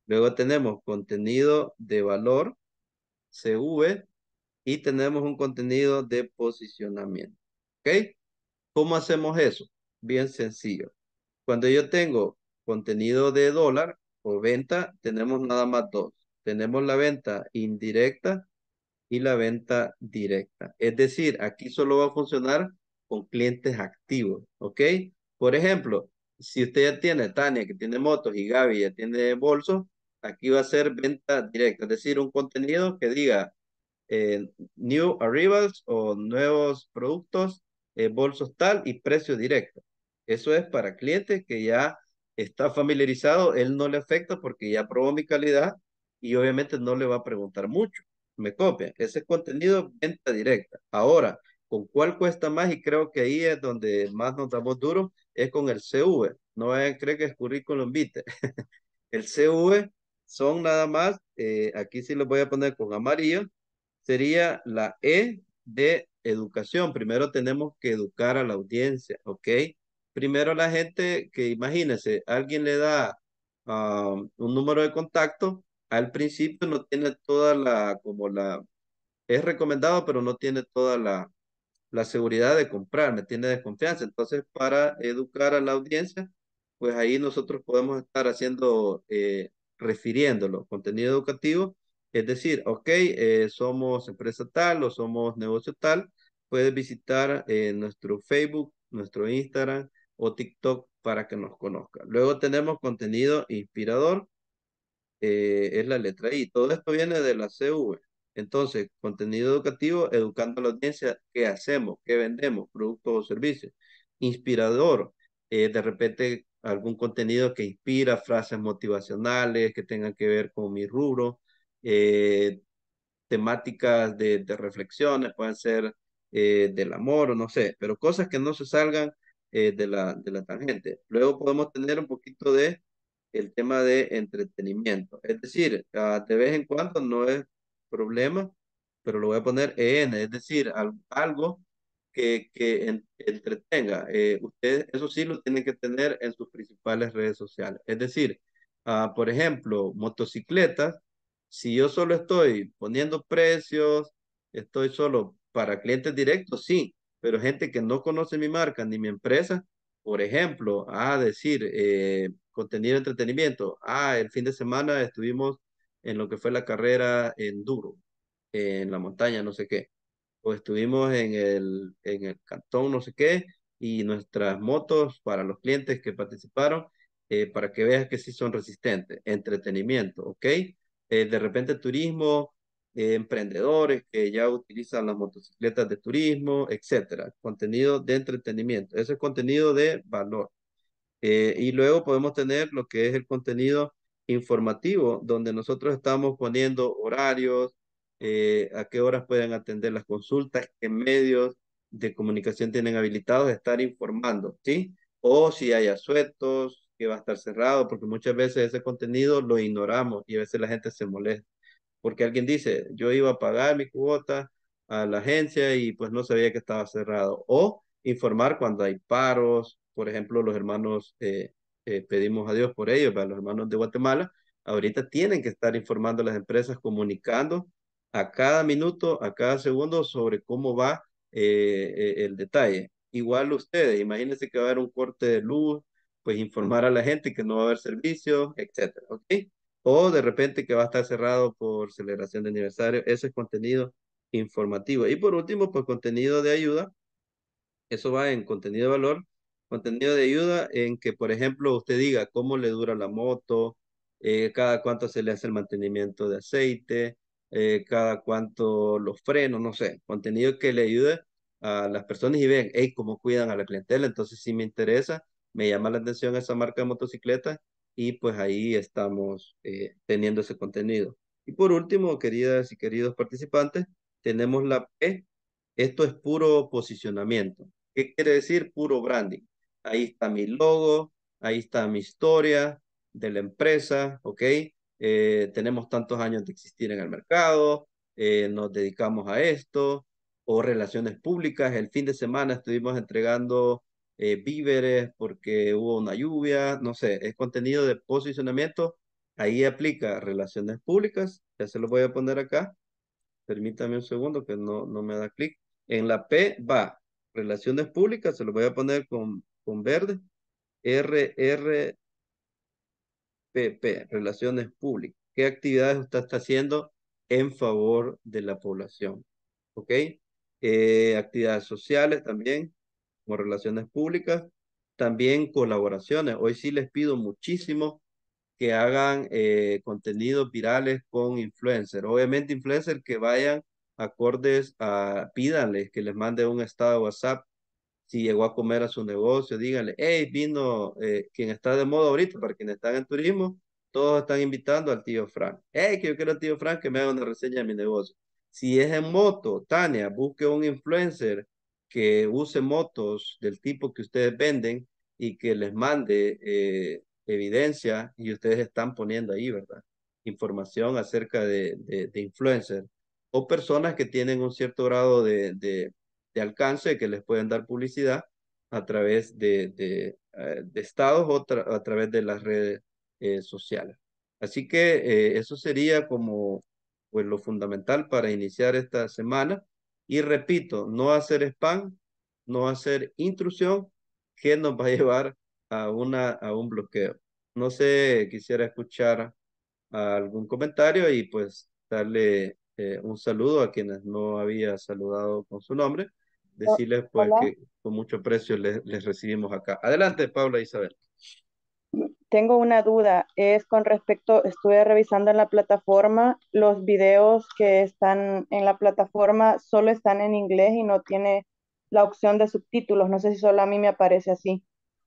Luego tenemos contenido de valor, C V, y tenemos un contenido de posicionamiento. ¿Ok? ¿Cómo hacemos eso? Bien sencillo. Cuando yo tengo contenido de dólar o venta, tenemos nada más dos. Tenemos la venta indirecta y la venta directa. Es decir, aquí solo va a funcionar con clientes activos, ¿ok? Por ejemplo, si usted ya tiene Tania, que tiene motos, y Gaby ya tiene bolsos, aquí va a ser venta directa, es decir, un contenido que diga eh, new arrivals o nuevos productos, eh, bolsos tal y precio directo. Eso es para clientes que ya está familiarizado, él no le afecta porque ya probó mi calidad y obviamente no le va a preguntar mucho. Me copia. Ese es contenido venta directa. Ahora, ¿con cuál cuesta más? Y creo que ahí es donde más nos damos duro, es con el C V. No vayan a creer que es currículum vitae. El C V son nada más, eh, aquí sí lo voy a poner con amarillo, sería la E de educación. Primero tenemos que educar a la audiencia, ¿ok? Primero la gente que imagínense, alguien le da ah, un número de contacto, al principio no tiene toda la, como la, es recomendado, pero no tiene toda la, la seguridad de comprar, me tiene desconfianza. Entonces, para educar a la audiencia, pues ahí nosotros podemos estar haciendo, eh, refiriéndolo, contenido educativo, es decir, ok, eh, somos empresa tal o somos negocio tal, puedes visitar eh, nuestro Facebook, nuestro Instagram o TikTok para que nos conozcan. Luego tenemos contenido inspirador, eh, es la letra I. Todo esto viene de la C V. Entonces, contenido educativo, educando a la audiencia, ¿qué hacemos? ¿Qué vendemos? Productos o servicios. Inspirador, eh, de repente algún contenido que inspira, frases motivacionales que tengan que ver con mi rubro, eh, temáticas de, de reflexiones, pueden ser eh, del amor o no sé, pero cosas que no se salgan eh, de la, de la tangente. Luego podemos tener un poquito de el tema de entretenimiento. Es decir, ah, de vez en cuando no es problema, pero lo voy a poner en, es decir, al- algo que, que en- entretenga. Eh, usted, eso sí lo tiene que tener en sus principales redes sociales. Es decir, ah, por ejemplo, motocicletas, si yo solo estoy poniendo precios, estoy solo para clientes directos, sí, pero gente que no conoce mi marca ni mi empresa, por ejemplo, a decir, eh, contenido de entretenimiento. Ah, el fin de semana estuvimos en lo que fue la carrera en Duro, en la montaña, no sé qué. O estuvimos en el, en el cantón, no sé qué, y nuestras motos para los clientes que participaron, eh, para que veas que sí son resistentes. Entretenimiento, ¿ok? Eh, de repente turismo, eh, emprendedores que ya utilizan las motocicletas de turismo, etcétera. Contenido de entretenimiento. Ese es contenido de valor. Eh, y luego podemos tener lo que es el contenido informativo, donde nosotros estamos poniendo horarios, eh, a qué horas pueden atender las consultas, qué medios de comunicación tienen habilitados, estar informando, ¿sí? O si hay asuetos, que va a estar cerrado, porque muchas veces ese contenido lo ignoramos y a veces la gente se molesta porque alguien dice, yo iba a pagar mi cuota a la agencia y pues no sabía que estaba cerrado. O informar cuando hay paros, por ejemplo, los hermanos, eh, eh, pedimos a Dios por ellos, para los hermanos de Guatemala, ahorita tienen que estar informando a las empresas, comunicando a cada minuto, a cada segundo sobre cómo va eh, eh, el detalle. Igual ustedes, imagínense que va a haber un corte de luz, pues informar a la gente que no va a haber servicio, etcétera, ¿ok? O de repente que va a estar cerrado por celebración de aniversario. Ese es contenido informativo. Y por último, pues contenido de ayuda. Eso va en contenido de valor. Contenido de ayuda en que, por ejemplo, usted diga cómo le dura la moto, eh, cada cuánto se le hace el mantenimiento de aceite, eh, cada cuánto los frenos, no sé. Contenido que le ayude a las personas y ven, hey, cómo cuidan a la clientela. Entonces, si me interesa, me llama la atención esa marca de motocicleta y pues ahí estamos eh, teniendo ese contenido. Y por último, queridas y queridos participantes, tenemos la P. Esto es puro posicionamiento. ¿Qué quiere decir? Puro branding. Ahí está mi logo, ahí está mi historia de la empresa, ¿ok? Eh, tenemos tantos años de existir en el mercado, eh, nos dedicamos a esto, o relaciones públicas. El fin de semana estuvimos entregando eh, víveres porque hubo una lluvia, no sé, es contenido de posicionamiento Ahí aplica relaciones públicas. Ya se lo voy a poner acá. Permítame un segundo que no, no me da clic. En la P va relaciones públicas. Se lo voy a poner con, con verde. R R P P, relaciones públicas. ¿Qué actividades usted está haciendo en favor de la población? ¿Ok? Eh, actividades sociales también, como relaciones públicas. También colaboraciones. Hoy sí les pido muchísimo que hagan eh, contenidos virales con influencers. Obviamente influencers que vayan acordes a, pídanles que les mande un estado de WhatsApp si llegó a comer a su negocio, díganle, hey, vino eh, quien está de moda ahorita, para quienes están en turismo, todos están invitando al tío Frank. Hey, que yo quiero al tío Frank que me haga una reseña de mi negocio. Si es en moto, Tania, busque un influencer que use motos del tipo que ustedes venden y que les mande eh, evidencia y ustedes están poniendo ahí, ¿verdad? Información acerca de, de, de influencers o personas que tienen un cierto grado de, de de alcance que les pueden dar publicidad a través de, de, eh, de estados o tra a través de las redes eh, sociales. Así que eh, eso sería como pues, lo fundamental para iniciar esta semana. Y repito, no hacer spam, no hacer intrusión, que nos va a llevar a, una, a un bloqueo. No sé, quisiera escuchar algún comentario y pues darle eh, un saludo a quienes no había saludado con su nombre, O- decirles pues Hola, que con mucho aprecio les, les recibimos acá. Adelante, Paula Isabel. tengo una duda. Es con respecto, estuve revisando en la plataforma, los videos que están en la plataforma solo están en inglés y no tiene la opción de subtítulos. No sé si solo a mí me aparece así.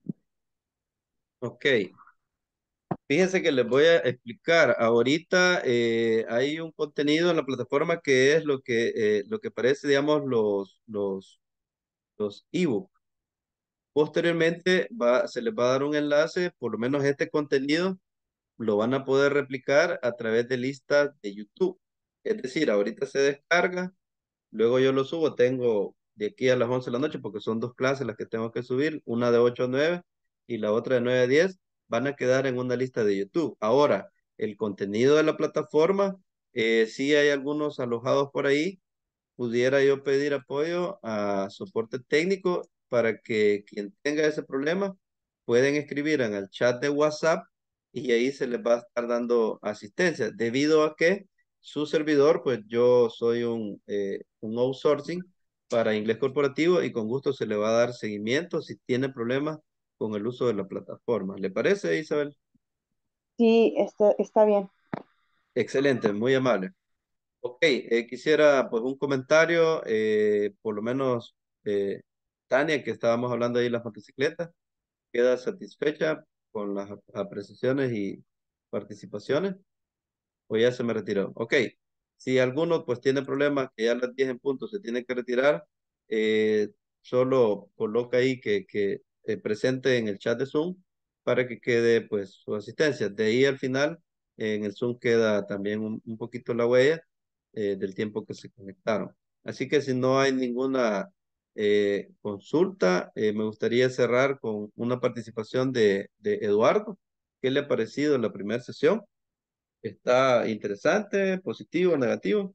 Ok, fíjense que les voy a explicar. Ahorita eh, hay un contenido en la plataforma que es lo que, eh, lo que parece, digamos, los, los, los ebook. Posteriormente va, se les va a dar un enlace, por lo menos este contenido lo van a poder replicar a través de listas de YouTube. Es decir, ahorita se descarga, luego yo lo subo, tengo de aquí a las once de la noche, porque son dos clases las que tengo que subir, una de ocho a nueve y la otra de nueve a diez, van a quedar en una lista de YouTube. Ahora, el contenido de la plataforma, eh, sí hay algunos alojados por ahí, pudiera yo pedir apoyo a soporte técnico para que quien tenga ese problema pueden escribir en el chat de WhatsApp y ahí se les va a estar dando asistencia, debido a que su servidor, pues yo soy un, eh, un outsourcing para inglés corporativo y con gusto se le va a dar seguimiento si tiene problemas con el uso de la plataforma. ¿Le parece, Isabel? Sí, está, está bien. Excelente, muy amable. Ok, eh, quisiera pues un comentario, eh, por lo menos eh, Tania, que estábamos hablando ahí de las motocicletas, queda satisfecha con las ap- apreciaciones y participaciones, o ya se me retiró. Ok, si alguno pues tiene problemas, que ya a las diez en punto se tiene que retirar, eh, solo coloca ahí que, que eh, presente en el chat de Zoom para que quede pues su asistencia. De ahí al final, en el Zoom queda también un, un poquito la huella eh, del tiempo que se conectaron. Así que si no hay ninguna eh, consulta, eh, me gustaría cerrar con una participación de, de Eduardo. ¿Qué le ha parecido la primera sesión? ¿Está interesante, positivo, negativo?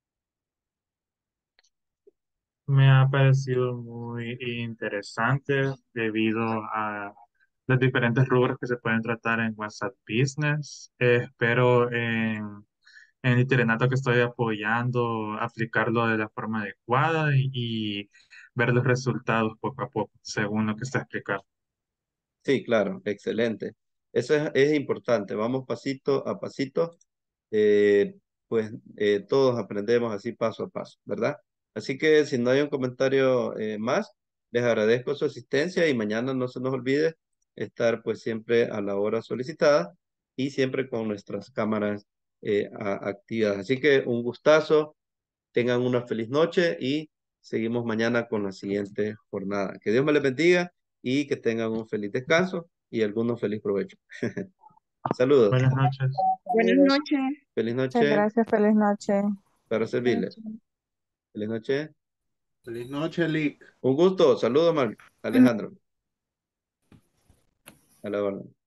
Me ha parecido muy interesante debido a los diferentes rubros que se pueden tratar en WhatsApp Business. Eh, espero en, en el itinerario que estoy apoyando aplicarlo de la forma adecuada y, y ver los resultados poco a poco, según lo que está explicando. Sí, claro, excelente. Eso es, es importante. Vamos pasito a pasito. eh, pues eh, todos aprendemos así paso a paso, ¿verdad? Así que si no hay un comentario eh, más, les agradezco su asistencia y mañana no se nos olvide estar pues siempre a la hora solicitada y siempre con nuestras cámaras eh, a- activadas. Así que un gustazo, tengan una feliz noche y seguimos mañana con la siguiente jornada. Que Dios me les bendiga y que tengan un feliz descanso y algunos feliz provecho. Saludos. Buenas noches. Buenas noches. Feliz Muchas noche gracias, feliz noche. para servirles. Feliz noche. Feliz noche, Lick. Un gusto. Saludos, Mar- Alejandro. A la orden.